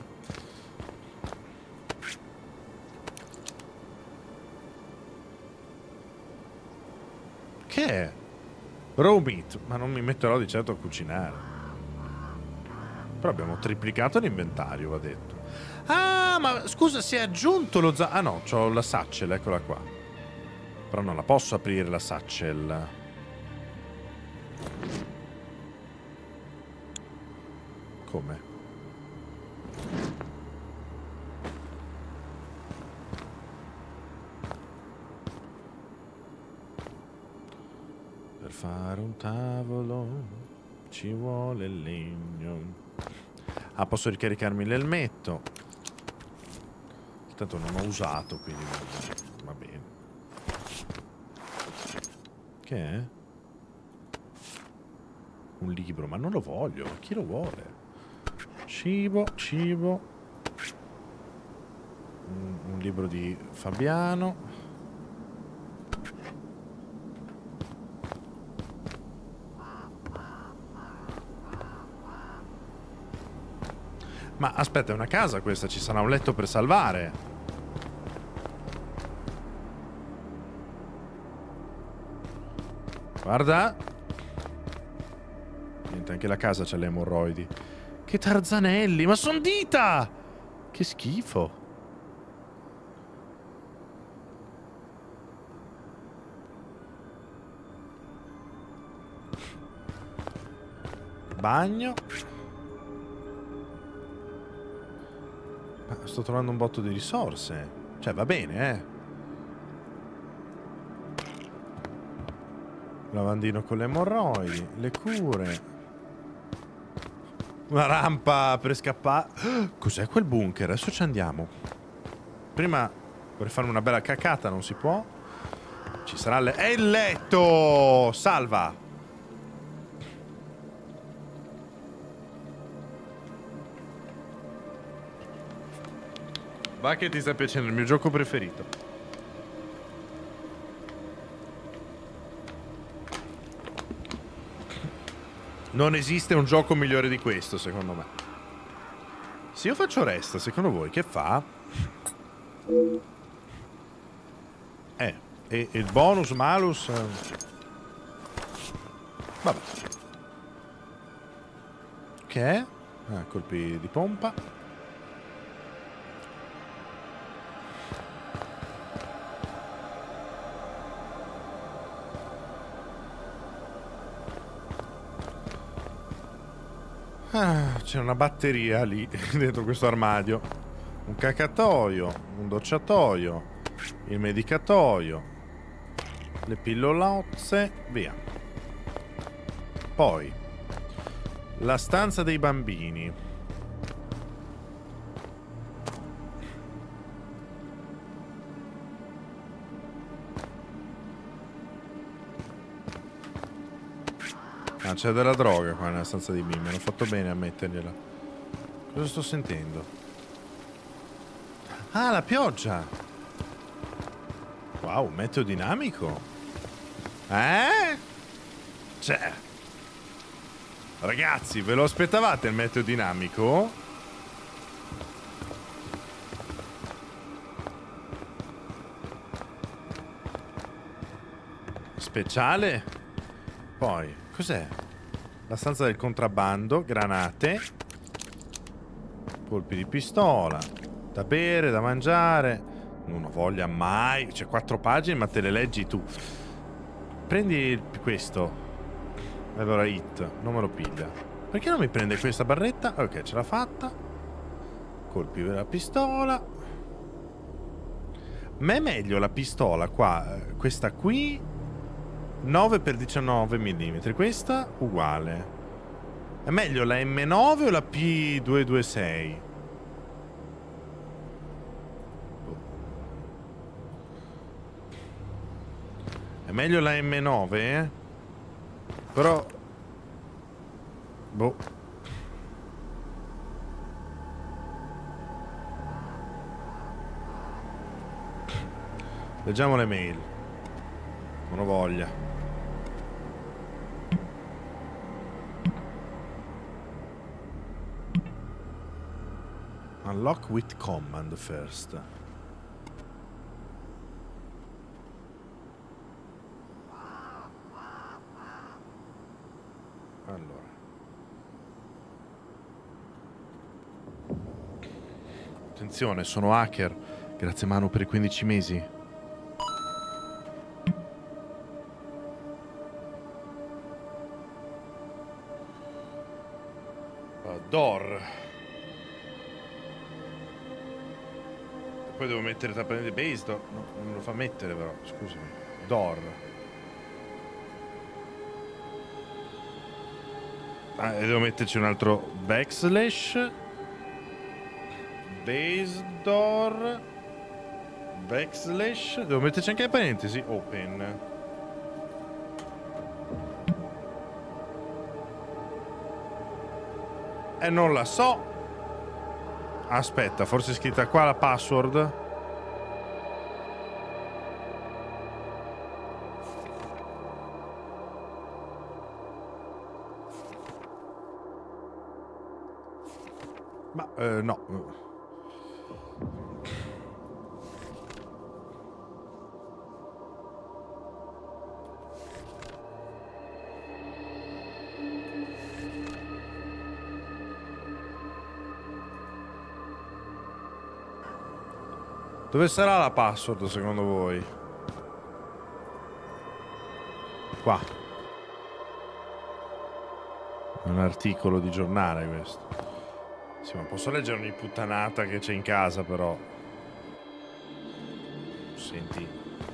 Speaker 1: Che è? Raw meat. Ma non mi metterò di certo a cucinare. Però abbiamo triplicato l'inventario, va detto. Ah, ma scusa, si è aggiunto lo zaino. Ah no, c'ho la satchel, eccola qua. Però non la posso aprire la satchel. Come? Per fare un tavolo Ci vuole il legno. Ah, posso ricaricarmi l'elmetto. Tanto non ho usato, quindi va bene. Che è? Un libro, ma non lo voglio. Chi lo vuole? Cibo, cibo. Un libro di Fabiano. Ma aspetta, è una casa questa, ci sarà un letto per salvare. Guarda. Niente, anche la casa c'ha le emorroidi. Che tarzanelli, ma son dita! Che schifo. Bagno. Sto trovando un botto di risorse. Cioè, va bene, Lavandino con le emorroidi, le cure. Una rampa per scappare. Cos'è quel bunker? Adesso ci andiamo. Prima vorrei farmi una bella cacata, non si può. Ci sarà è il letto! Salva! Va che ti sta piacendo, il mio gioco preferito. Non esiste un gioco migliore di questo, secondo me. Se io faccio resta, secondo voi che fa? E il bonus, malus... Vabbè. Che è? Ah, colpi di pompa. Ah, c'è una batteria lì dentro questo armadio. Un cacatoio, un docciatoio, il medicatoio, le pillolozze, via. Poi la stanza dei bambini. Ah, c'è della droga qua nella stanza dei bimbi. Hanno fatto bene a mettergliela. Cosa sto sentendo? Ah, la pioggia. Wow, meteo dinamico. Cioè, ragazzi, ve lo aspettavate il meteo dinamico? Speciale? Poi, cos'è? La stanza del contrabbando, granate, colpi di pistola, da bere, da mangiare. Non ho voglia mai. C'è 4 pagine, ma te le leggi tu. Prendi questo. Allora, hit, non me lo piglia. Perché non mi prende questa barretta? Ok, ce l'ha fatta. Colpi della pistola. Ma è meglio la pistola qua, questa qui 9x19 mm. Questa uguale. È meglio la M9 o la P226? È meglio la M9, Però... boh. Leggiamo le mail. Non ho voglia. Unlock with command first. Allora. Attenzione, sono hacker. Grazie Manu per i 15 mesi. Door. Poi devo mettere tapparelli base. No, non me lo fa mettere però, scusami. Door. Ah, e devo metterci un altro backslash. Base door. Backslash. Devo metterci anche le parentesi. Open. Non la so. Aspetta, forse è scritta qua la password. Ma no. Dove sarà la password secondo voi? Qua. È un articolo di giornale questo. Sì, ma posso leggere ogni puttanata che c'è in casa però. Senti.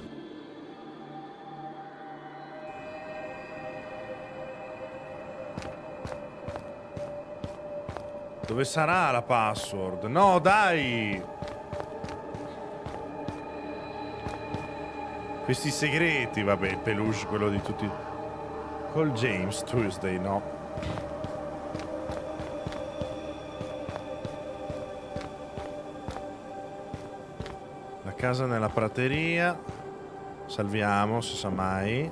Speaker 1: Dove sarà la password? No, dai! Questi segreti, vabbè, il peluche, quello di tutti. Col James Tuesday, no. La casa nella prateria. Salviamo, se sa mai.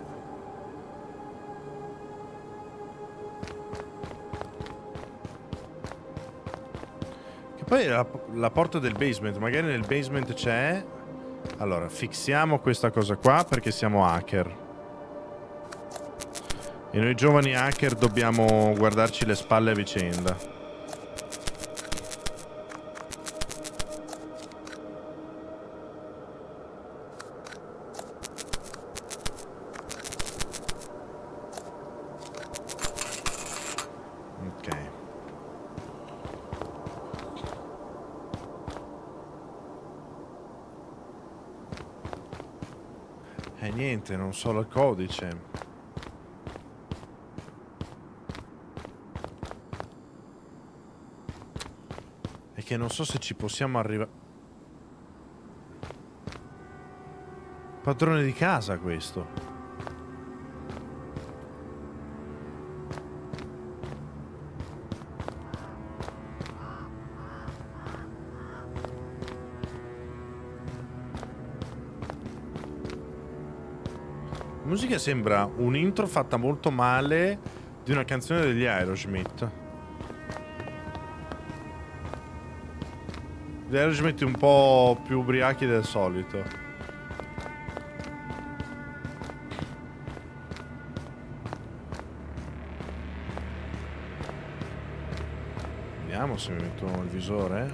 Speaker 1: Che poi è la porta del basement, magari nel basement c'è. Allora, fixiamo questa cosa qua perché siamo hacker. E noi giovani hacker dobbiamo guardarci le spalle a vicenda. Ok. Niente, non so il codice. È che non so se ci possiamo arrivare. Padrone di casa questo. La musica sembra un intro fatta molto male di una canzone degli Aerosmith. Gli Aerosmith un po' più ubriachi del solito. Vediamo se mi metto il visore.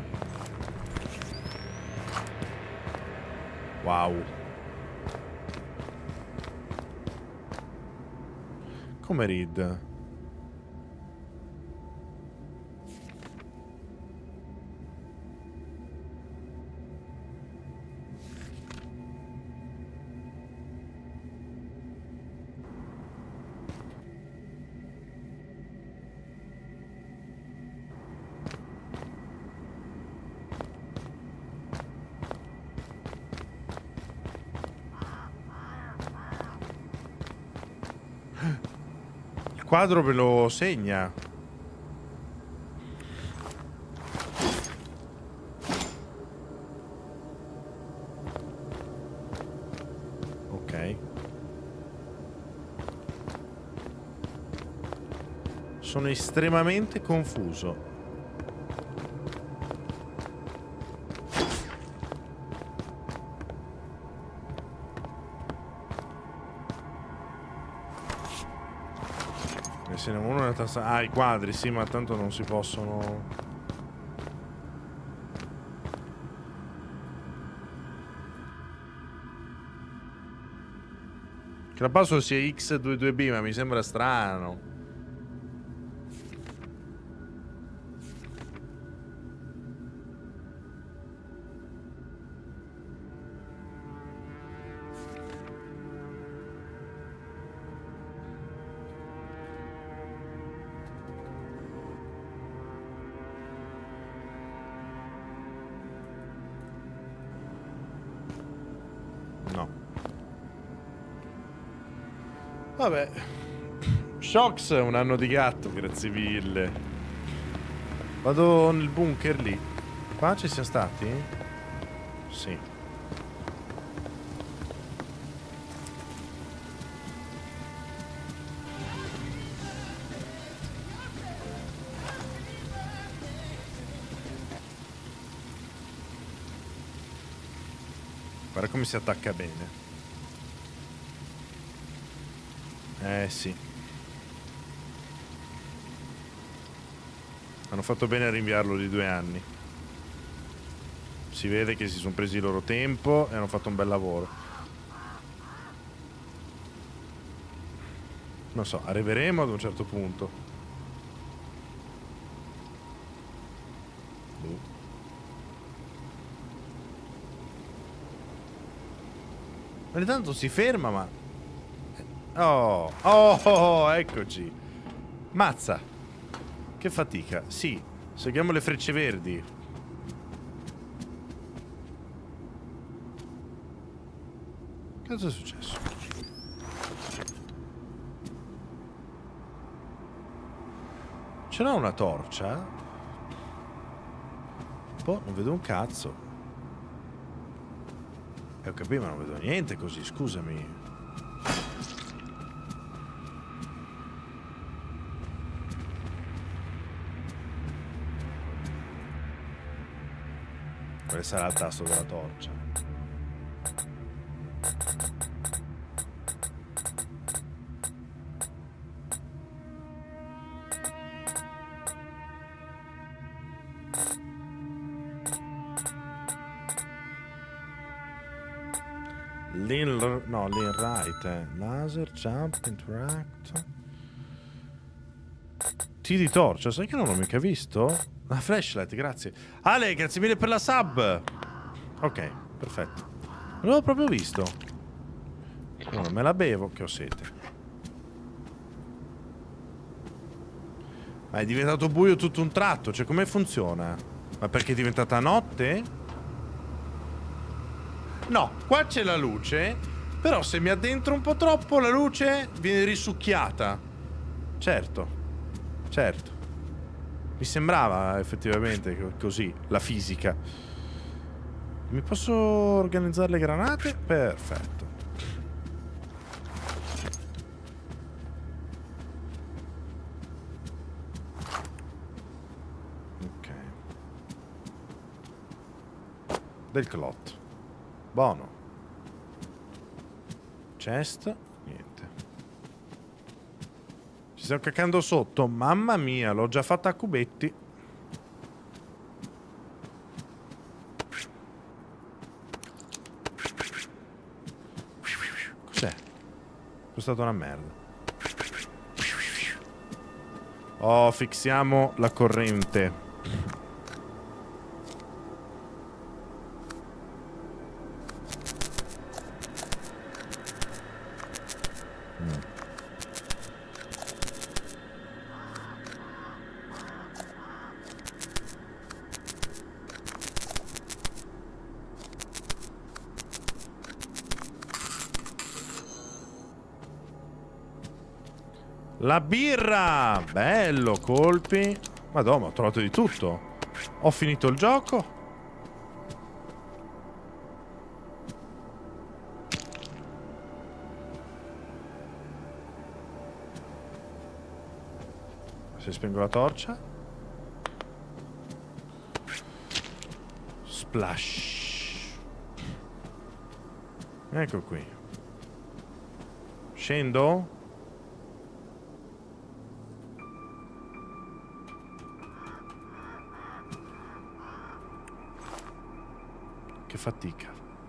Speaker 1: Wow. Come Reed? Il quadro ve lo segna. Ok. Sono estremamente confuso. Se ne uno nella tasta. Ah, i quadri, sì, ma tanto non si possono. Che la password sia X22B, ma mi sembra strano. Vabbè. Shox, un anno di gatto, grazie mille. Vado nel bunker lì. Qua ci siamo stati? Sì. Guarda come si attacca bene. Sì. Hanno fatto bene a rinviarlo di 2 anni. Si vede che si sono presi il loro tempo e hanno fatto un bel lavoro. Non so, arriveremo ad un certo punto. Ogni tanto si ferma, ma... Oh, eccoci. Mazza. Che fatica. Sì, seguiamo le frecce verdi. Cosa è successo? C'era una torcia? Boh, non vedo un cazzo. Ho capito, ma non vedo niente così, scusami. Quale sarà il tasto della torcia? No, lean right. Laser, jump, interact. T di torcia, sai che non l'ho mica visto? La flashlight, grazie. Ale, grazie mille per la sub. Ok, perfetto. Non l'avevo proprio visto. No, me la bevo che ho sete. Ma è diventato buio tutto un tratto. Cioè, come funziona? Ma perché è diventata notte? No, qua c'è la luce. Però se mi addentro un po' troppo la luce viene risucchiata. Certo. Certo. Mi sembrava effettivamente così, la fisica. Mi posso organizzare le granate? Perfetto. Ok. Del clot. Buono. Chest. Niente. Ci stiamo cacando sotto. Mamma mia, l'ho già fatta a cubetti. Cos'è? È stata una merda. Oh, fixiamo la corrente. La birra! Bello, colpi. Madonna, ho trovato di tutto. Ho finito il gioco. Se spengo la torcia. Splash. Ecco qui. Scendo? Che fatica.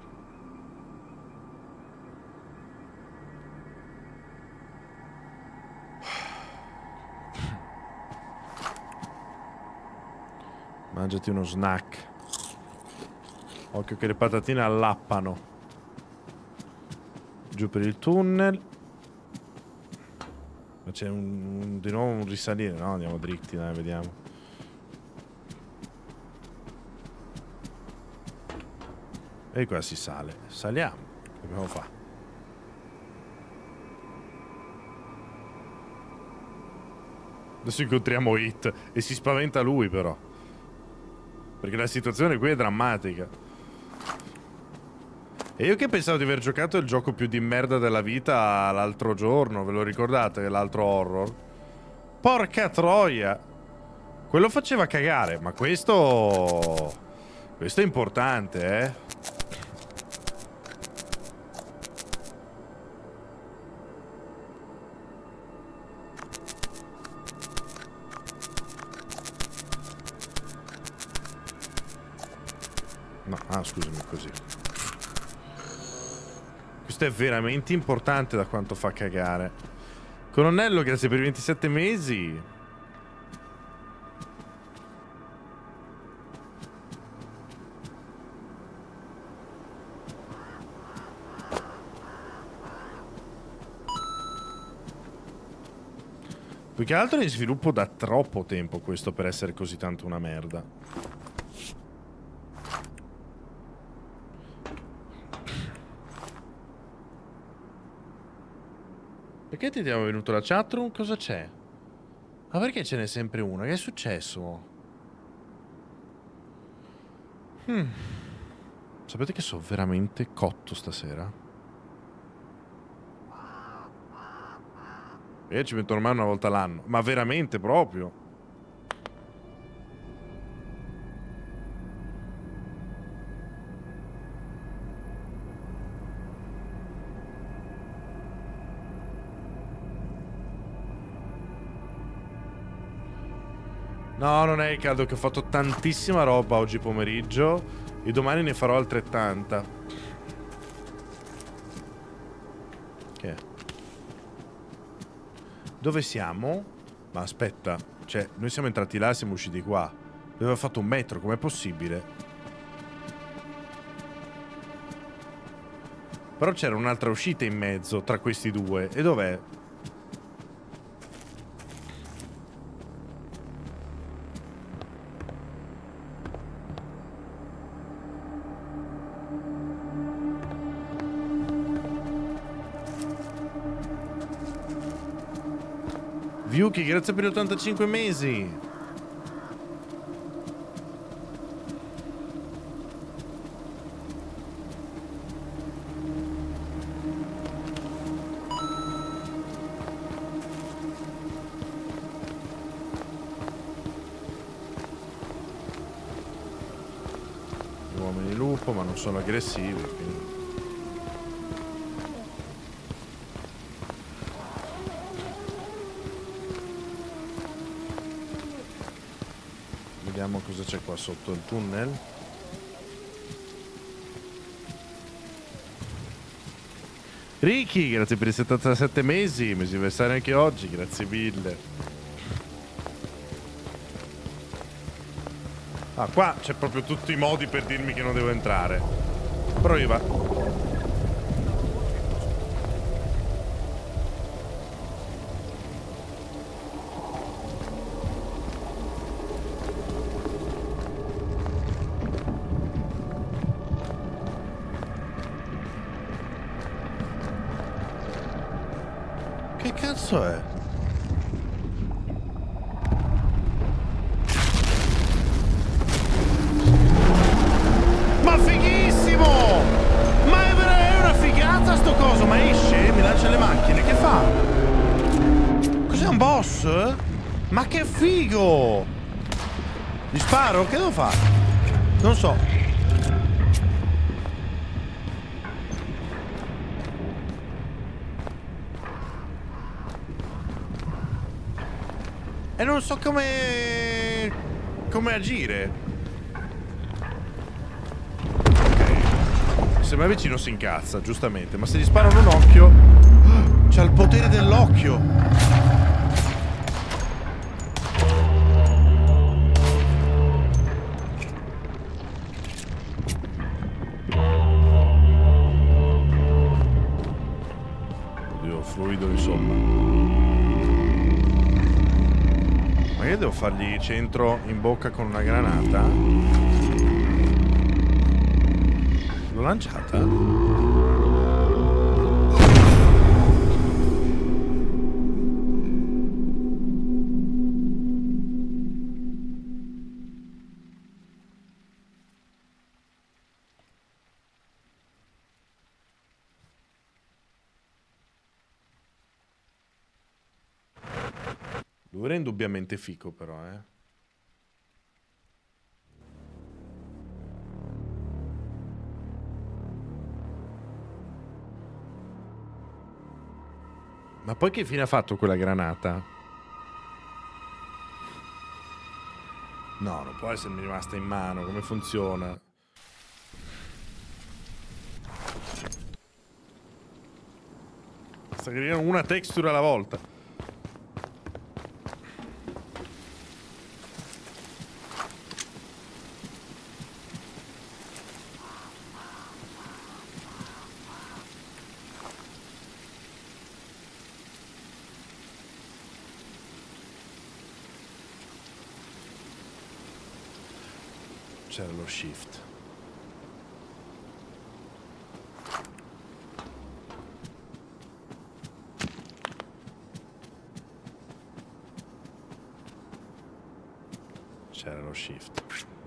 Speaker 1: Mangiati uno snack. Occhio che le patatine allappano. Giù per il tunnel. Ma c'è di nuovo un risalire. No, andiamo dritti, dai, vediamo. E qua si sale. Saliamo. Che dobbiamo fare? Adesso incontriamo Hit e si spaventa lui però. Perché la situazione qui è drammatica. E io che pensavo di aver giocato il gioco più di merda della vita l'altro giorno, ve lo ricordate? L'altro horror? Porca troia! Quello faceva cagare, ma questo... Questo è importante, eh? No, scusami, così. Questo è veramente importante da quanto fa cagare. Colonnello, grazie per i 27 mesi. Più che altro è in sviluppo da troppo tempo questo per essere così tanto una merda. Perché ti abbiamo venuto la chatroom? Cosa c'è? Ma perché ce n'è sempre una? Che è successo? Sapete che sono veramente cotto stasera? E ci metto ormai una volta l'anno. Ma veramente proprio. No, non è il caldo, che ho fatto tantissima roba oggi pomeriggio e domani ne farò altrettanta. Che? Dove siamo? Ma aspetta, cioè, noi siamo entrati là e siamo usciti qua. Dove aveva fatto un metro, com'è possibile? Però c'era un'altra uscita in mezzo tra questi due. E dov'è? Vyuki, grazie per gli 85 mesi. Uomini lupo, ma non sono aggressivi, quindi... Vediamo cosa c'è qua sotto il tunnel. Ricky, grazie per i 77 mesi. Mesi anniversario anche oggi, grazie mille. Ah, qua c'è proprio tutti i modi per dirmi che non devo entrare. Però io va. Che cazzo è? Ma fighissimo! Ma è una figata sto coso! Ma esce, mi lancia le macchine, che fa? Cos'è, un boss? Ma che figo! Gli sparo? Che devo fare? Non so. E non so come agire. Ok. Se mi avvicino si incazza, giustamente. Ma se gli sparano un occhio... C'ha il potere dell'occhio. Oddio, fluido insomma. Ma io devo fargli centro in bocca con una granata? L'ho lanciata? Lui era indubbiamente fico, però, eh. Ma poi che fine ha fatto quella granata? No, non può essermi rimasta in mano. Come funziona? Basta che arrivano una texture alla volta. C'era lo shift. C'era lo shift.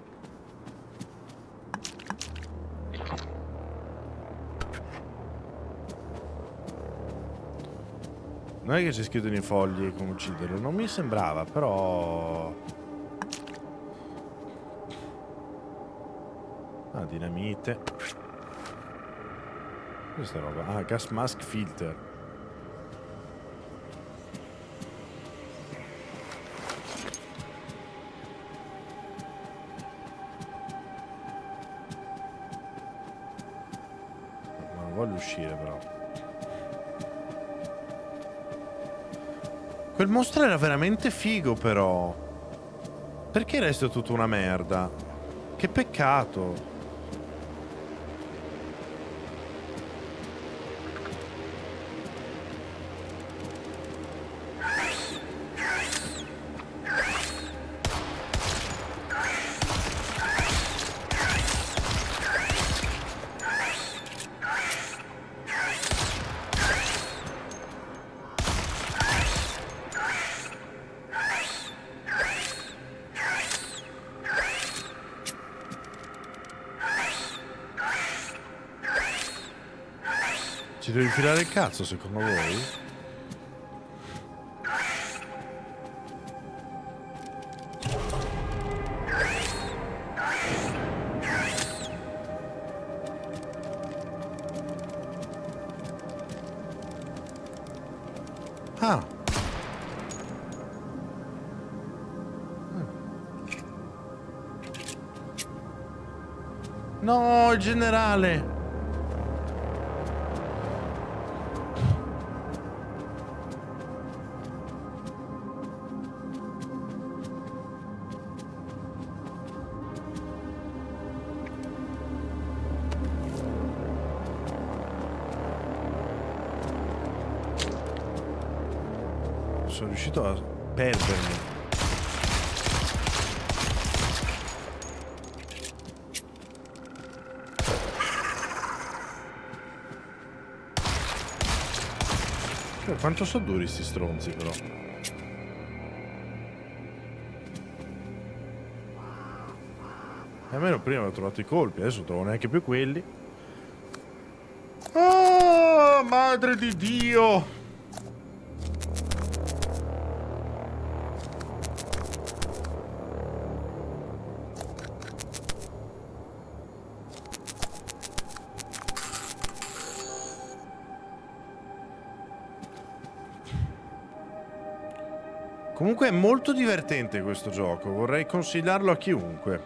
Speaker 1: Non è che c'è scritto nei fogli come ucciderlo, non mi sembrava, però... Ah, dinamite. Questa roba. Ah, gas mask filter. Ma non voglio uscire, però. Quel mostro era veramente figo, però. Perché resta tutta una merda? Che peccato. Ci devi infilare il cazzo, secondo voi? Ah. No, il generale. Sono riuscito a perdermi. Quanto sono duri sti stronzi, però. Almeno prima ho trovato i colpi, adesso non trovo neanche più quelli. Oh, madre di Dio! Comunque è molto divertente questo gioco, vorrei consigliarlo a chiunque.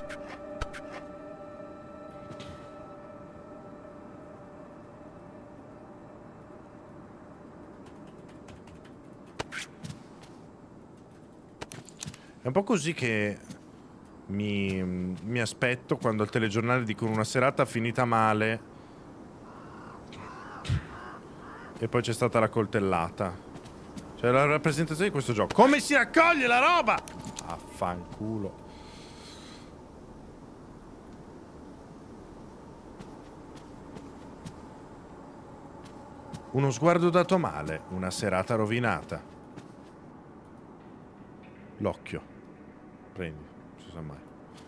Speaker 1: È un po' così che mi aspetto quando al telegiornale dicono una serata finita male e poi c'è stata la coltellata. Cioè la rappresentazione di questo gioco. Come si raccoglie la roba? Affanculo. Uno sguardo dato male, una serata rovinata. L'occhio. Prendi, non si sa mai.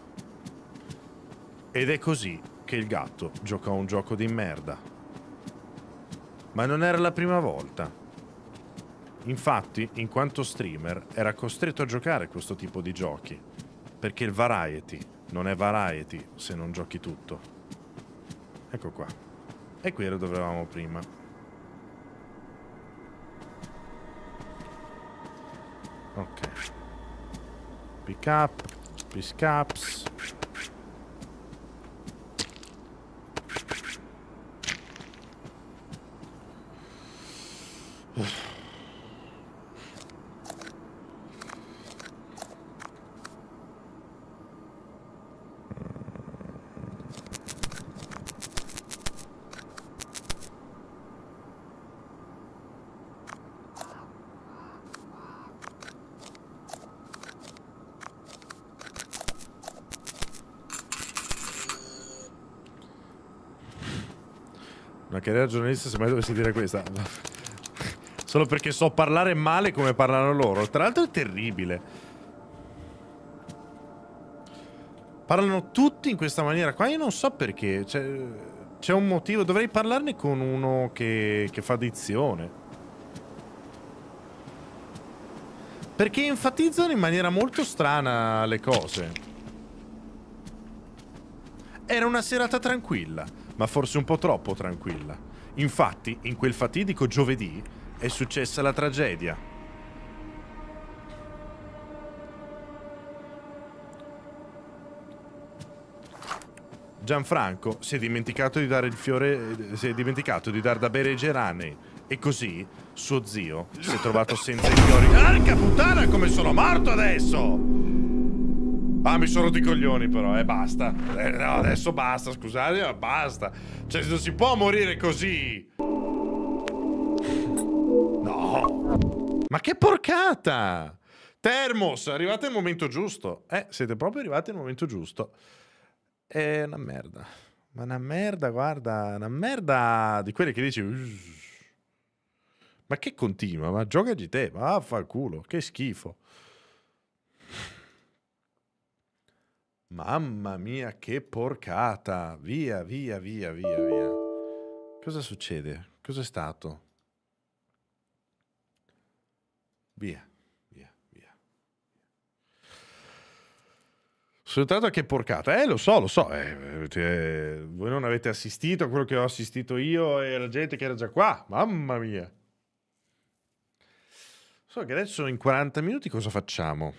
Speaker 1: Ed è così che il gatto gioca a un gioco di merda. Ma non era la prima volta. Infatti, in quanto streamer, era costretto a giocare questo tipo di giochi. Perché il variety non è variety se non giochi tutto. Ecco qua. E qui dove eravamo prima. Ok. Pick up. Pick ups. Una carriera giornalista, se mai dovessi dire questa. Solo perché so parlare male come parlano loro. Tra l'altro è terribile. Parlano tutti in questa maniera qua. Io non so perché. C'è un motivo. Dovrei parlarne con uno che fa dizione. Perché enfatizzano in maniera molto strana le cose. Era una serata tranquilla, ma forse un po' troppo tranquilla. Infatti, in quel fatidico giovedì è successa la tragedia. Gianfranco si è dimenticato di dare il fiore. Si è dimenticato di dar da bere ai geranei. E così suo zio si è trovato senza i fiori. Porca puttana, come sono morto adesso! Ah, mi sono rotti i coglioni però, basta. No, adesso basta, scusate, ma basta. Cioè, non si può morire così. No. Ma che porcata! Termos, arrivate al momento giusto. Siete proprio arrivati al momento giusto. È una merda. Ma una merda, guarda, una merda di quelle che dici... Ma che continua? Ma giocaci te, ma vaffanculo, che schifo. Mamma mia, che porcata. Via, via, via, via, via. Cosa succede? Cos'è stato? Via, via, via. Sono entrato che porcata. Lo so, lo so. Voi non avete assistito a quello che ho assistito io e la gente che era già qua. Mamma mia. So che adesso in 40 minuti cosa facciamo?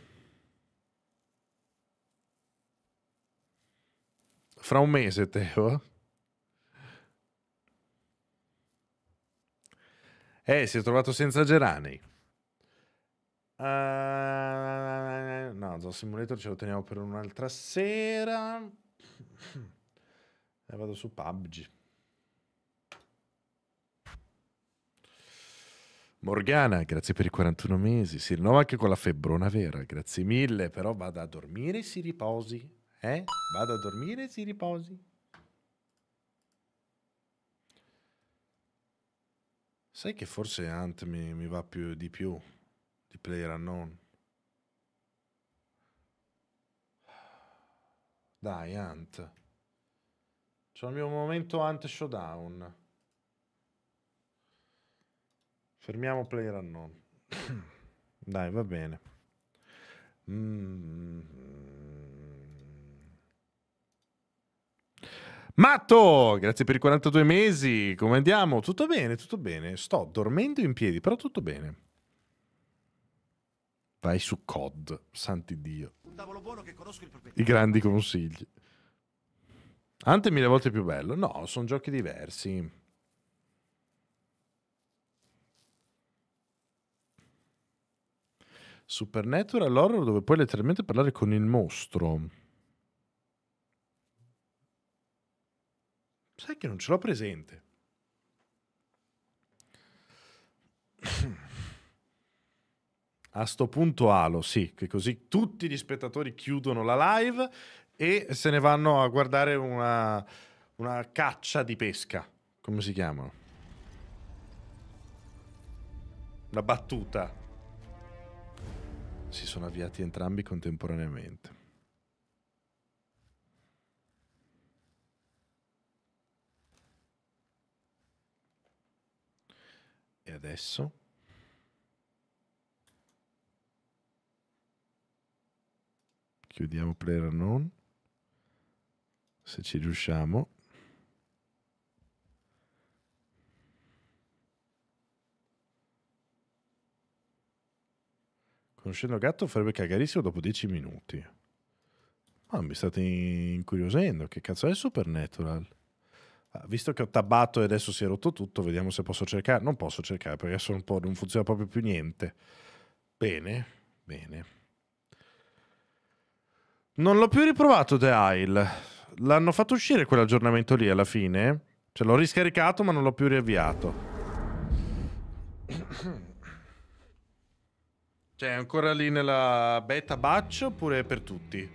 Speaker 1: Fra un mese, Teo? Si è trovato senza geranei. No, Zoo Simulator ce lo teniamo per un'altra sera. E vado su PUBG. Morgana, grazie per i 41 mesi. Si rinnova anche con la febbrona vera. Grazie mille, però vada a dormire e si riposi. Vada a dormire e si riposi. Sai che forse Ant mi va più di PlayerUnknown. Dai, Ant. C'ho il mio momento Ant Showdown. Fermiamo PlayerUnknown. Dai, va bene. Matto, grazie per i 42 mesi. Come andiamo? Tutto bene, tutto bene. Sto dormendo in piedi, però tutto bene. Vai su COD, santi Dio.
Speaker 3: Un tavolo buono che conosco il
Speaker 1: I
Speaker 3: proprietario.
Speaker 1: grandi consigli. Ante 1000 volte più bello. No, sono giochi diversi. Supernatural Horror dove puoi letteralmente parlare con il mostro. Sai che non ce l'ho presente. A sto punto Halo, sì, che così tutti gli spettatori chiudono la live e se ne vanno a guardare una caccia di pesca. Come si chiamano? Una battuta. Si sono avviati entrambi contemporaneamente. E adesso? Chiudiamo PlayerUnknown. Se ci riusciamo. Conoscendo gatto farebbe cagarissimo dopo 10 minuti. Ah, mi state incuriosendo. Che cazzo è Supernatural? Ah, visto che ho tabbato e adesso si è rotto tutto, vediamo se posso cercare. Non posso cercare perché sono un po', non funziona proprio più niente. Bene, bene. Non l'ho più riprovato The Isle. L'hanno fatto uscire quell'aggiornamento lì alla fine. Cioè l'ho riscaricato ma non l'ho più riavviato. Cioè è ancora lì nella beta batch oppure è per tutti?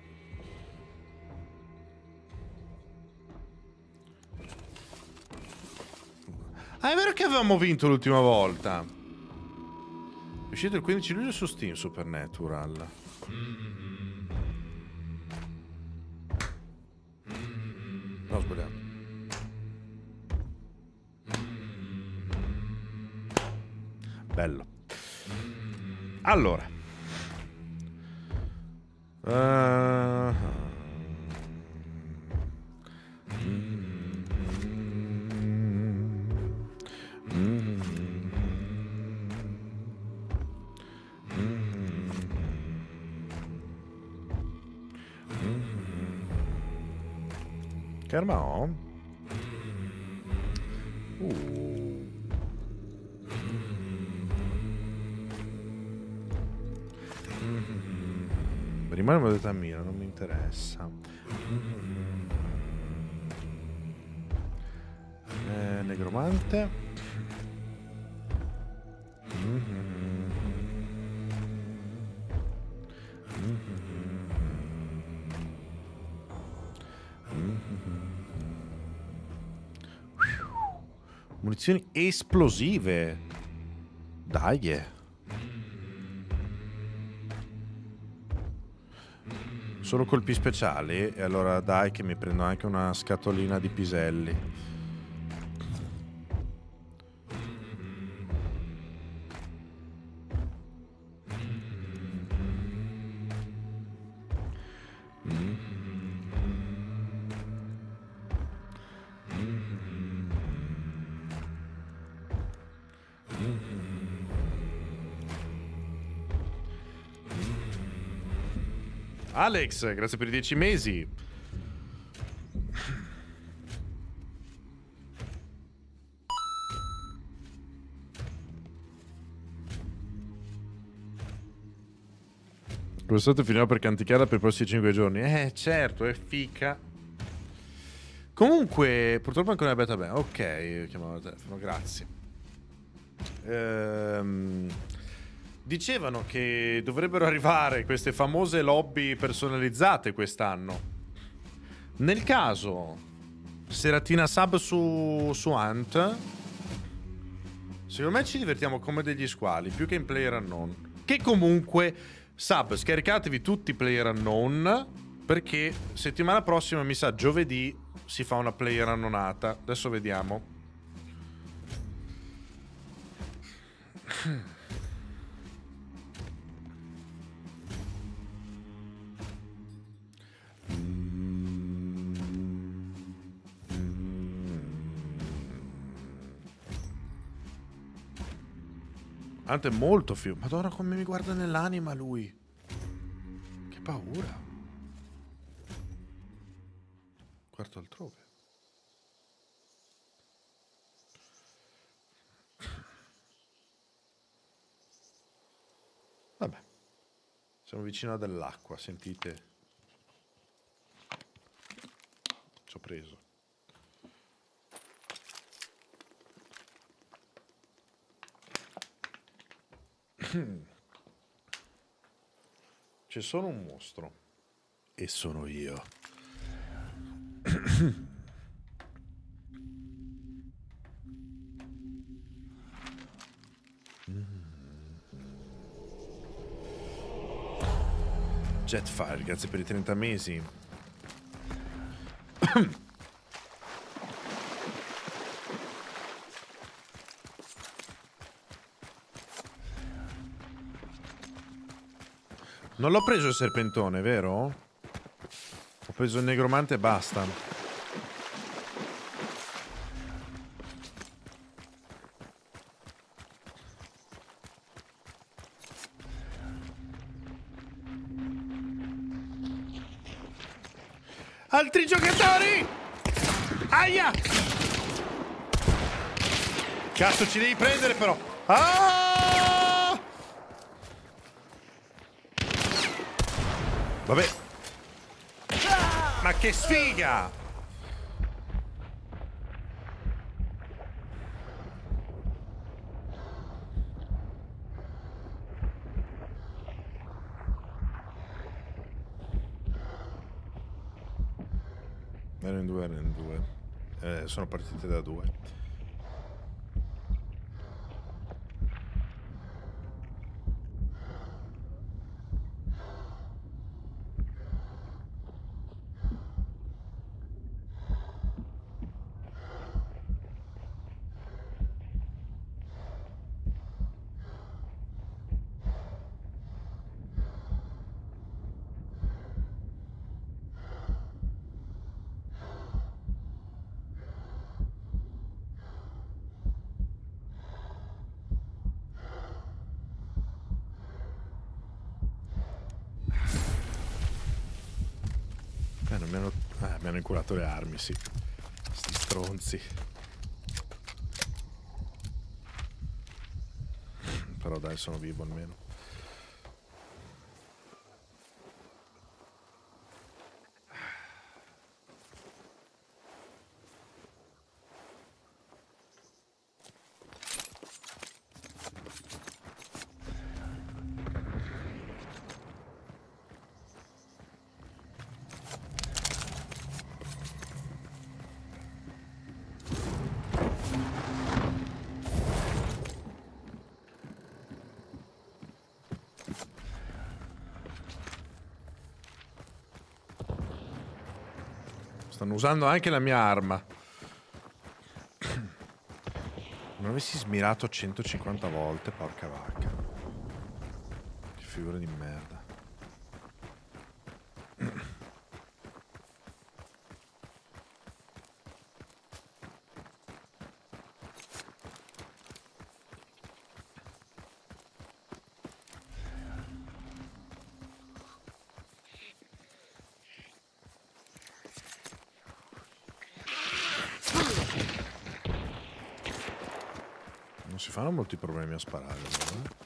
Speaker 1: Ah, è vero che avevamo vinto l'ultima volta. È uscito il 15 luglio su Steam Supernatural. No, ho sbagliato. Bello. Allora. Che arma ho? Rimane modalità mira, non mi interessa. Negromante. Munizioni esplosive. Dai. Solo colpi speciali. E allora dai che mi prendo anche una scatolina di piselli. Alex, grazie per i 10 mesi. Questo finirà per canticchiare per i prossimi 5 giorni. Certo, è fica. Comunque, purtroppo ancora una beta bene. Ok, chiamavo il telefono, grazie. Dicevano che dovrebbero arrivare queste famose lobby personalizzate quest'anno. Nel caso Seratina sub su Ant, secondo me ci divertiamo come degli squali, più che in PlayerUnknown. Che comunque, sub, scaricatevi tutti PlayerUnknown, perché settimana prossima, mi sa giovedì, si fa una PlayerUnknownata. Adesso vediamo. Ante è molto figo. Madonna, come mi guarda nell'anima lui. Che paura. Guardo altrove. Vabbè. Siamo vicino a dell'acqua, sentite. Ci ho preso. C'è solo un mostro. E sono io. Jetfire, grazie per i 30 mesi. Non l'ho preso il serpentone, vero? preso il negromante e basta. Altri giocatori! Aia! Cazzo, ci devi prendere però! Ah! Vabbè. Ma che sfiga! Erano in due. Sono partite da due. Non mi hanno inculato le armi, sì. Sti stronzi. Però dai, sono vivo almeno. Stanno usando anche la mia arma. Non avessi smirato 150 volte, porca vacca. Che figura di merda. Non si fanno molti problemi a sparare, no?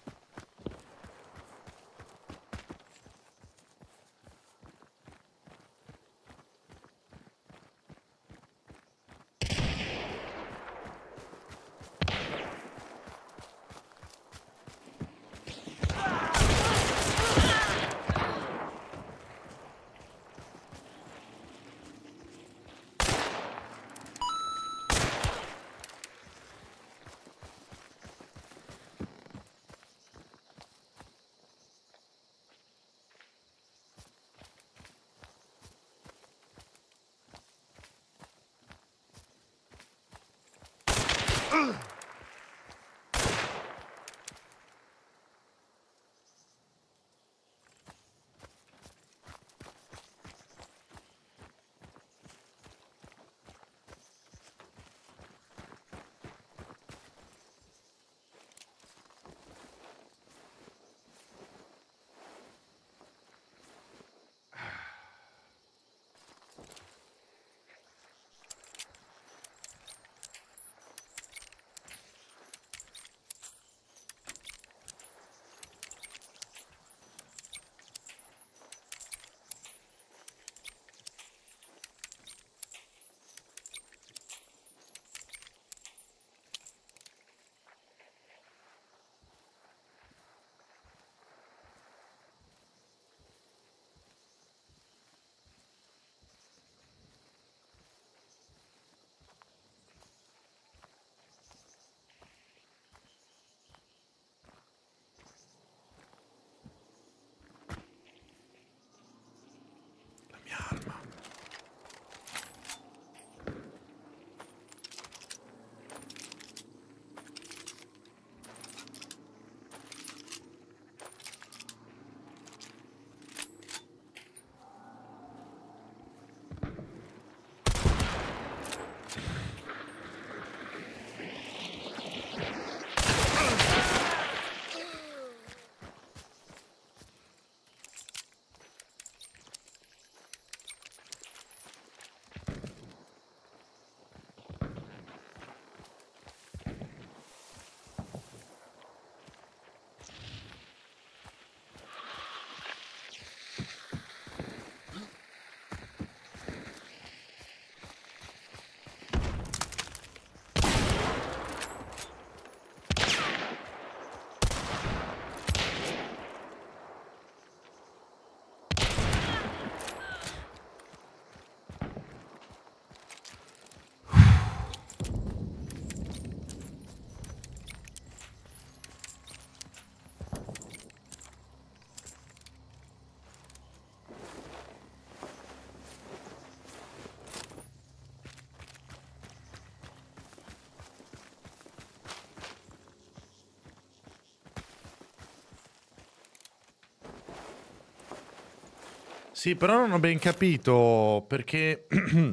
Speaker 1: Sì, però non ho ben capito perché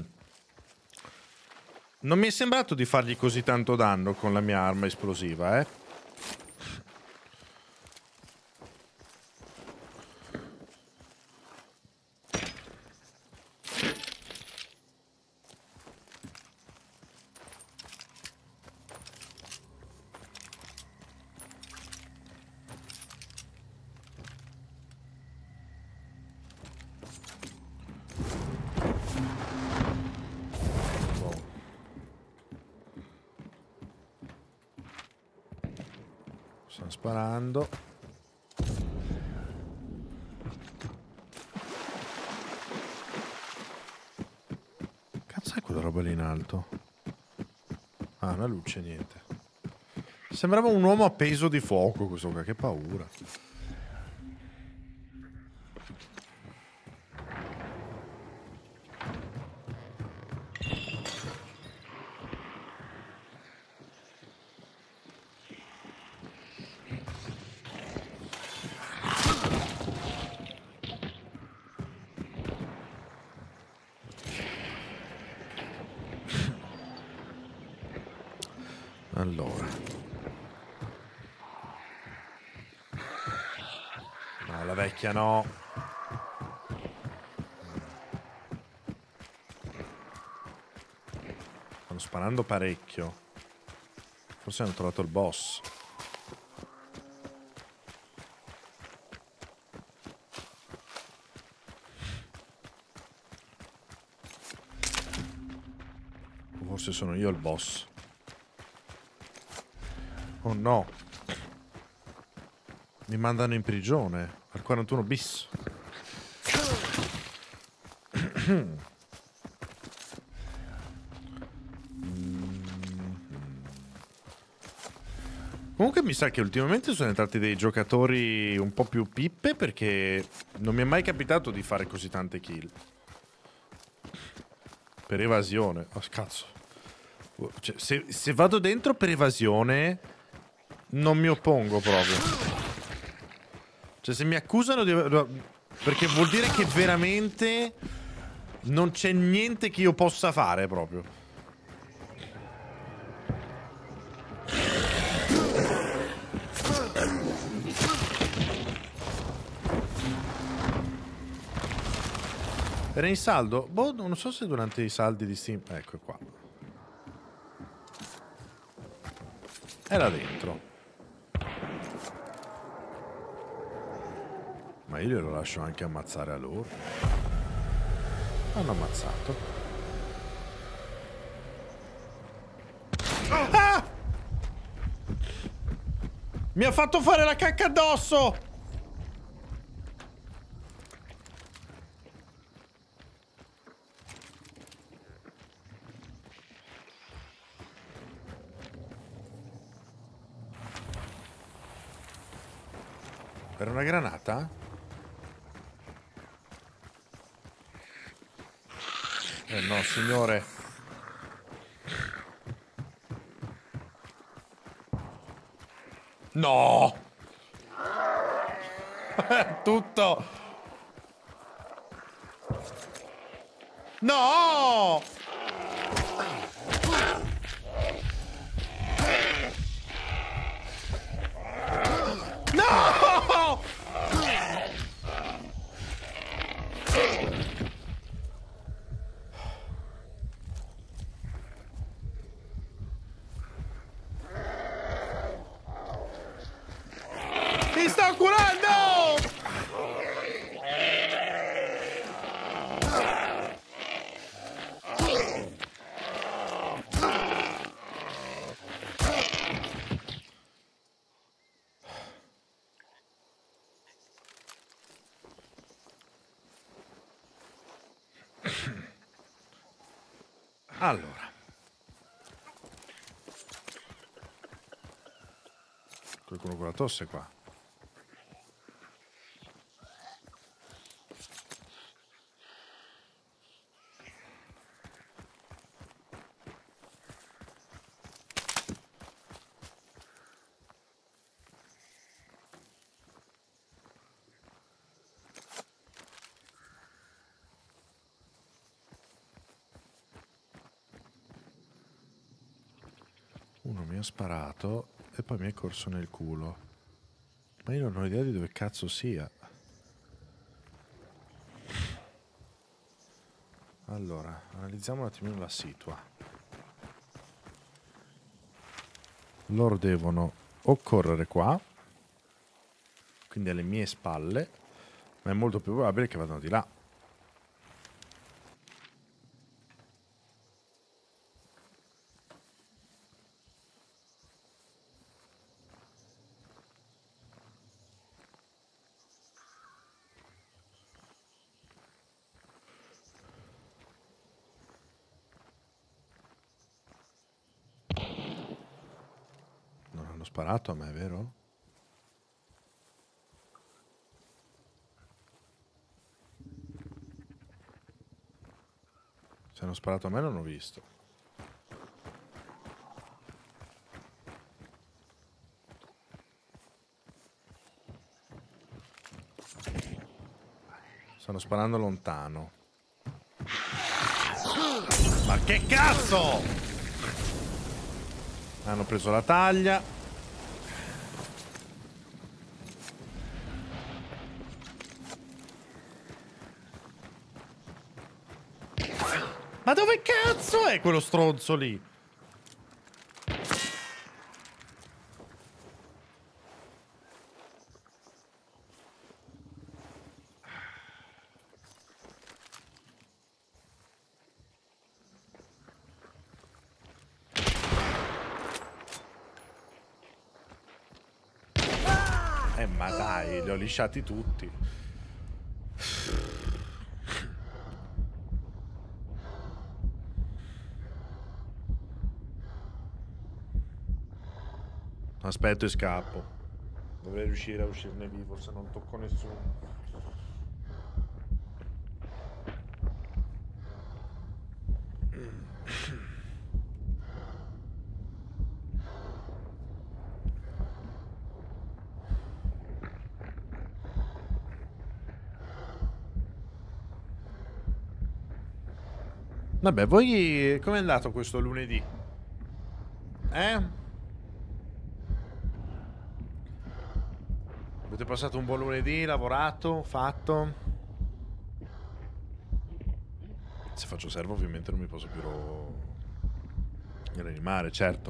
Speaker 1: non mi è sembrato di fargli così tanto danno con la mia arma esplosiva, eh. Stanno sparando. Cazzo è quella roba lì in alto? Ah, una luce, niente. Sembrava un uomo appeso di fuoco questo qua, che paura. Allora. No, la vecchia no. Stanno sparando parecchio. Forse hanno trovato il boss. O forse sono io il boss. Oh no. Mi mandano in prigione al 41 bis. Comunque mi sa che ultimamente sono entrati dei giocatori un po' più pippe perché non mi è mai capitato di fare così tante kill. Per evasione. Oh, cazzo. Cioè, se vado dentro per evasione non mi oppongo proprio. Cioè se mi accusano di... Perché vuol dire che veramente non c'è niente che io possa fare proprio. Era in saldo? Boh, non so se durante i saldi di Steam... Ecco qua. Era dentro. Ma io glielo lascio anche ammazzare a loro. Hanno ammazzato. Ah! Mi ha fatto fare la cacca addosso! Era una granata? No, signore. No! Tutto! No! No! Mi sto curando! Allora. Qualcuno con la tosse qua. mi ha sparato e poi mi è corso nel culo. Ma io non ho idea di dove cazzo sia. Allora, analizziamo un attimino la situa. Loro devono o correre qua, quindi alle mie spalle, ma è molto più probabile che vadano di là. Non hanno sparato a me, vero? Se hanno sparato a me non ho visto. Stanno sparando lontano. Ma che cazzo! Hanno preso la taglia. Ma dove cazzo è quello stronzo lì? Ma dai, li ho lisciati tutti. Aspetto e scappo. Dovrei riuscire a uscirne vivo se non tocco nessuno. Vabbè, voi com'è andato questo lunedì? Avete passato un buon lunedì, lavorato, fatto? Se faccio servo ovviamente non mi posso più rianimare, certo.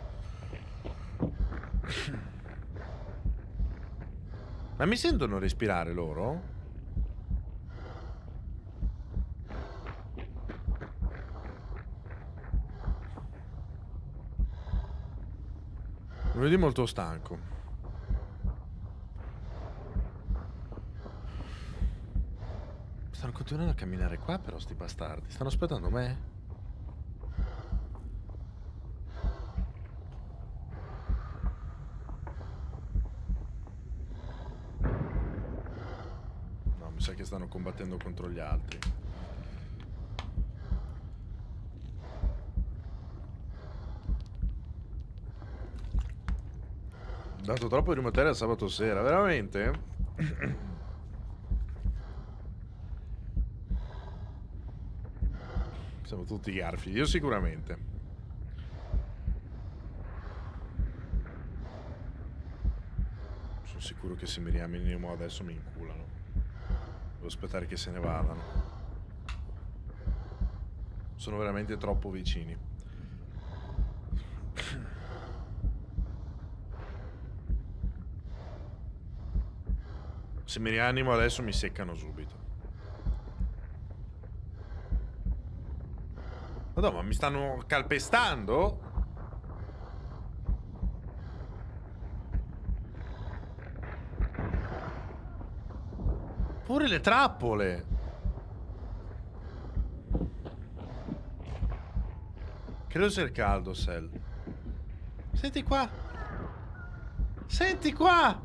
Speaker 1: Ma mi sentono respirare loro? Lunedì molto stanco. Stanno continuando a camminare qua però sti bastardi. Stanno aspettando me? No, mi sa che stanno combattendo contro gli altri. Ho dato troppo di materia sabato sera, veramente? Siamo tutti garfi, io sicuramente. Sono sicuro che se mi riaminimo adesso mi inculano. Devo aspettare che se ne vadano. Sono veramente troppo vicini. Se mi rianimo adesso mi seccano subito. Madonna, ma mi stanno calpestando? Pure le trappole. Credo sia il caldo, Sel. Senti qua. Senti qua.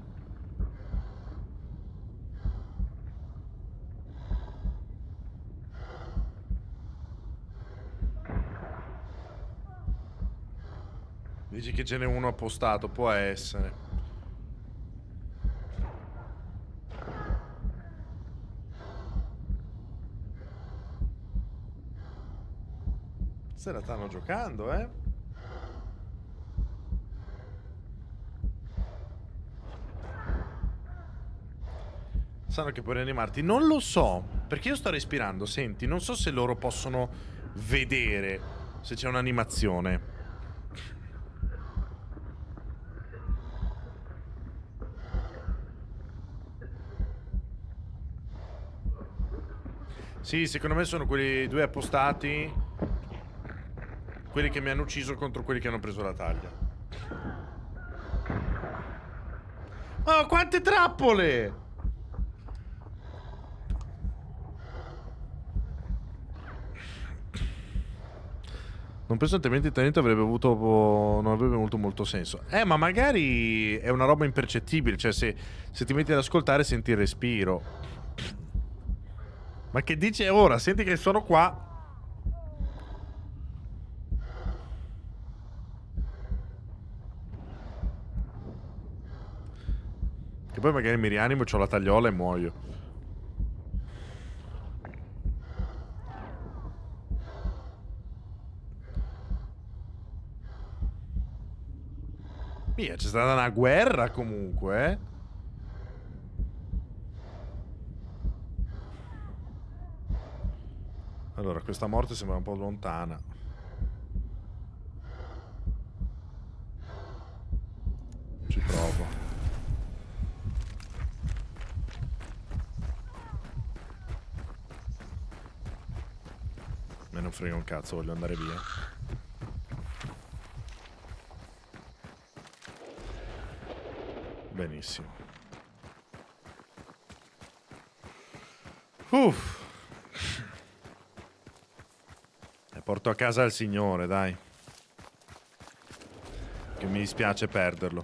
Speaker 1: Dici che ce n'è uno appostato, può essere. Se la stanno giocando, eh? Sanno che puoi rianimarti. Non lo so, perché io sto respirando, senti, non so se loro possono vedere se c'è un'animazione. Sì, secondo me sono quelli due appostati. Quelli che mi hanno ucciso contro quelli che hanno preso la taglia. Oh, quante trappole! Non penso altrimenti il talento avrebbe avuto... non avrebbe avuto molto senso. Ma magari è una roba impercettibile. Cioè, se ti metti ad ascoltare senti il respiro. Ma che dice ora? Senti che sono qua. Che poi magari mi rianimo, c'ho la tagliola e muoio. Mia, c'è stata una guerra comunque, eh? Allora, questa morte sembra un po' lontana. Ci provo. Me non frega un cazzo, voglio andare via. Benissimo. Uff. E porto a casa il signore, dai. Che mi dispiace perderlo.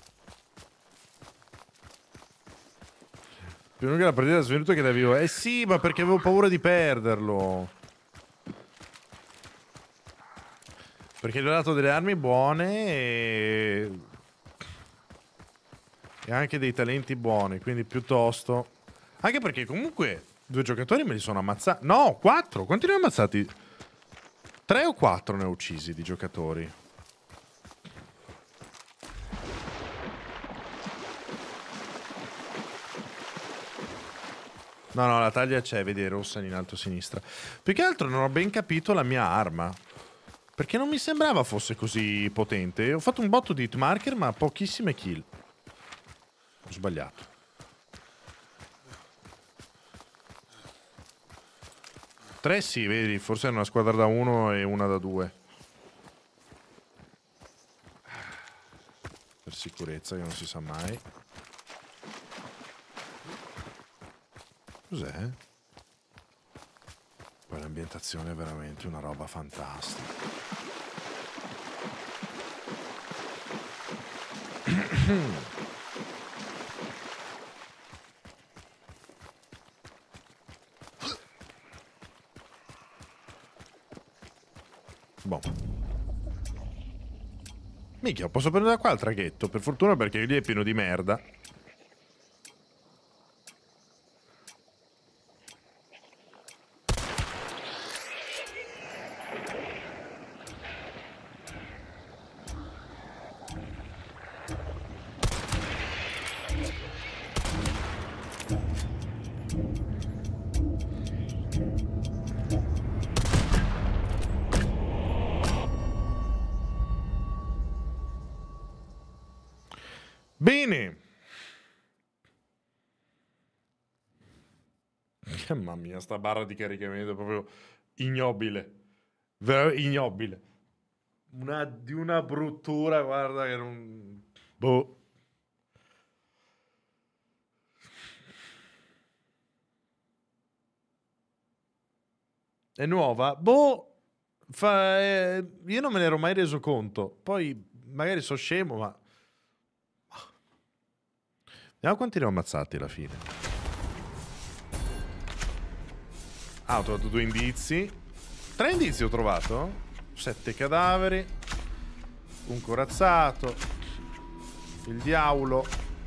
Speaker 1: Più lunga la partita è svenuto che da vivo. Eh sì, ma perché avevo paura di perderlo. Perché gli ho dato delle armi buone e anche dei talenti buoni, quindi piuttosto... Anche perché comunque 2 giocatori me li sono ammazzati. No, 4! Quanti ne ho ammazzati? 3 o 4 ne ho uccisi di giocatori. No, la taglia c'è, vedi, è rossa in alto a sinistra. Più che altro non ho ben capito la mia arma. Perché non mi sembrava fosse così potente. Ho fatto un botto di hitmarker, ma pochissime kill. Ho sbagliato. Tre sì, vedi, forse è una squadra da 1 e una da 2. Per sicurezza, che non si sa mai. Cos'è? Poi l'ambientazione è veramente una roba fantastica. Boh. Minchia, posso prendere da qua il traghetto. Per fortuna, perché lì è pieno di merda. Bene. Mamma mia, sta barra di caricamento è proprio ignobile. Ignobile. Di una bruttura, guarda, che non... Boh. È nuova? Boh. Io non me ne ero mai reso conto. Poi, magari sono scemo, ma... Vediamo quanti ne ho ammazzati alla fine. Ah, ho trovato 2 indizi. 3 indizi ho trovato. 7 cadaveri. Un corazzato. Il diavolo.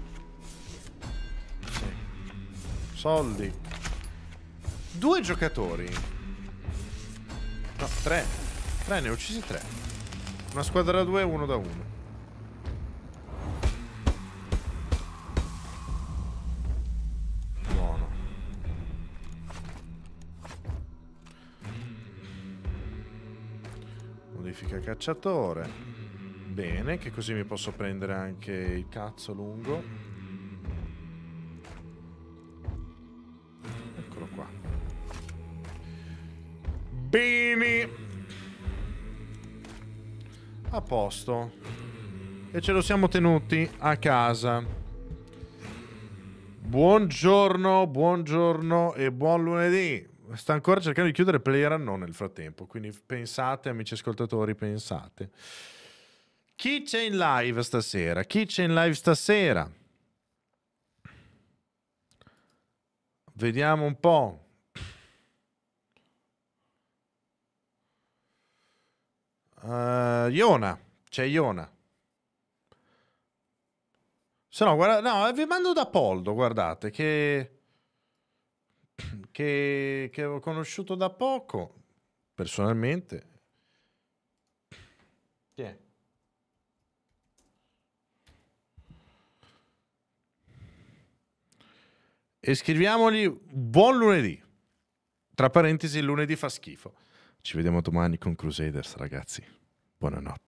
Speaker 1: Sì. Soldi. 2 giocatori. No, 3. 3, ne ho uccisi 3. Una squadra da 2 e uno da 1. Buono. modifica cacciatore. Bene, che così mi posso prendere anche il cazzo lungo. Eccolo qua. Bene. A posto. E ce lo siamo tenuti a casa. Buongiorno, buongiorno e buon lunedì. Sta ancora cercando di chiudere PlayerUnknown nel frattempo, quindi pensate, amici ascoltatori, pensate. Chi c'è in live stasera? Chi c'è in live stasera? Vediamo un po'. Iona, c'è Iona. Se no, guarda, no, vi mando da Poldo, guardate, che ho conosciuto da poco, personalmente. Chi è? E scriviamogli buon lunedì. Tra parentesi, il lunedì fa schifo. Ci vediamo domani con Crusaders, ragazzi. Buonanotte.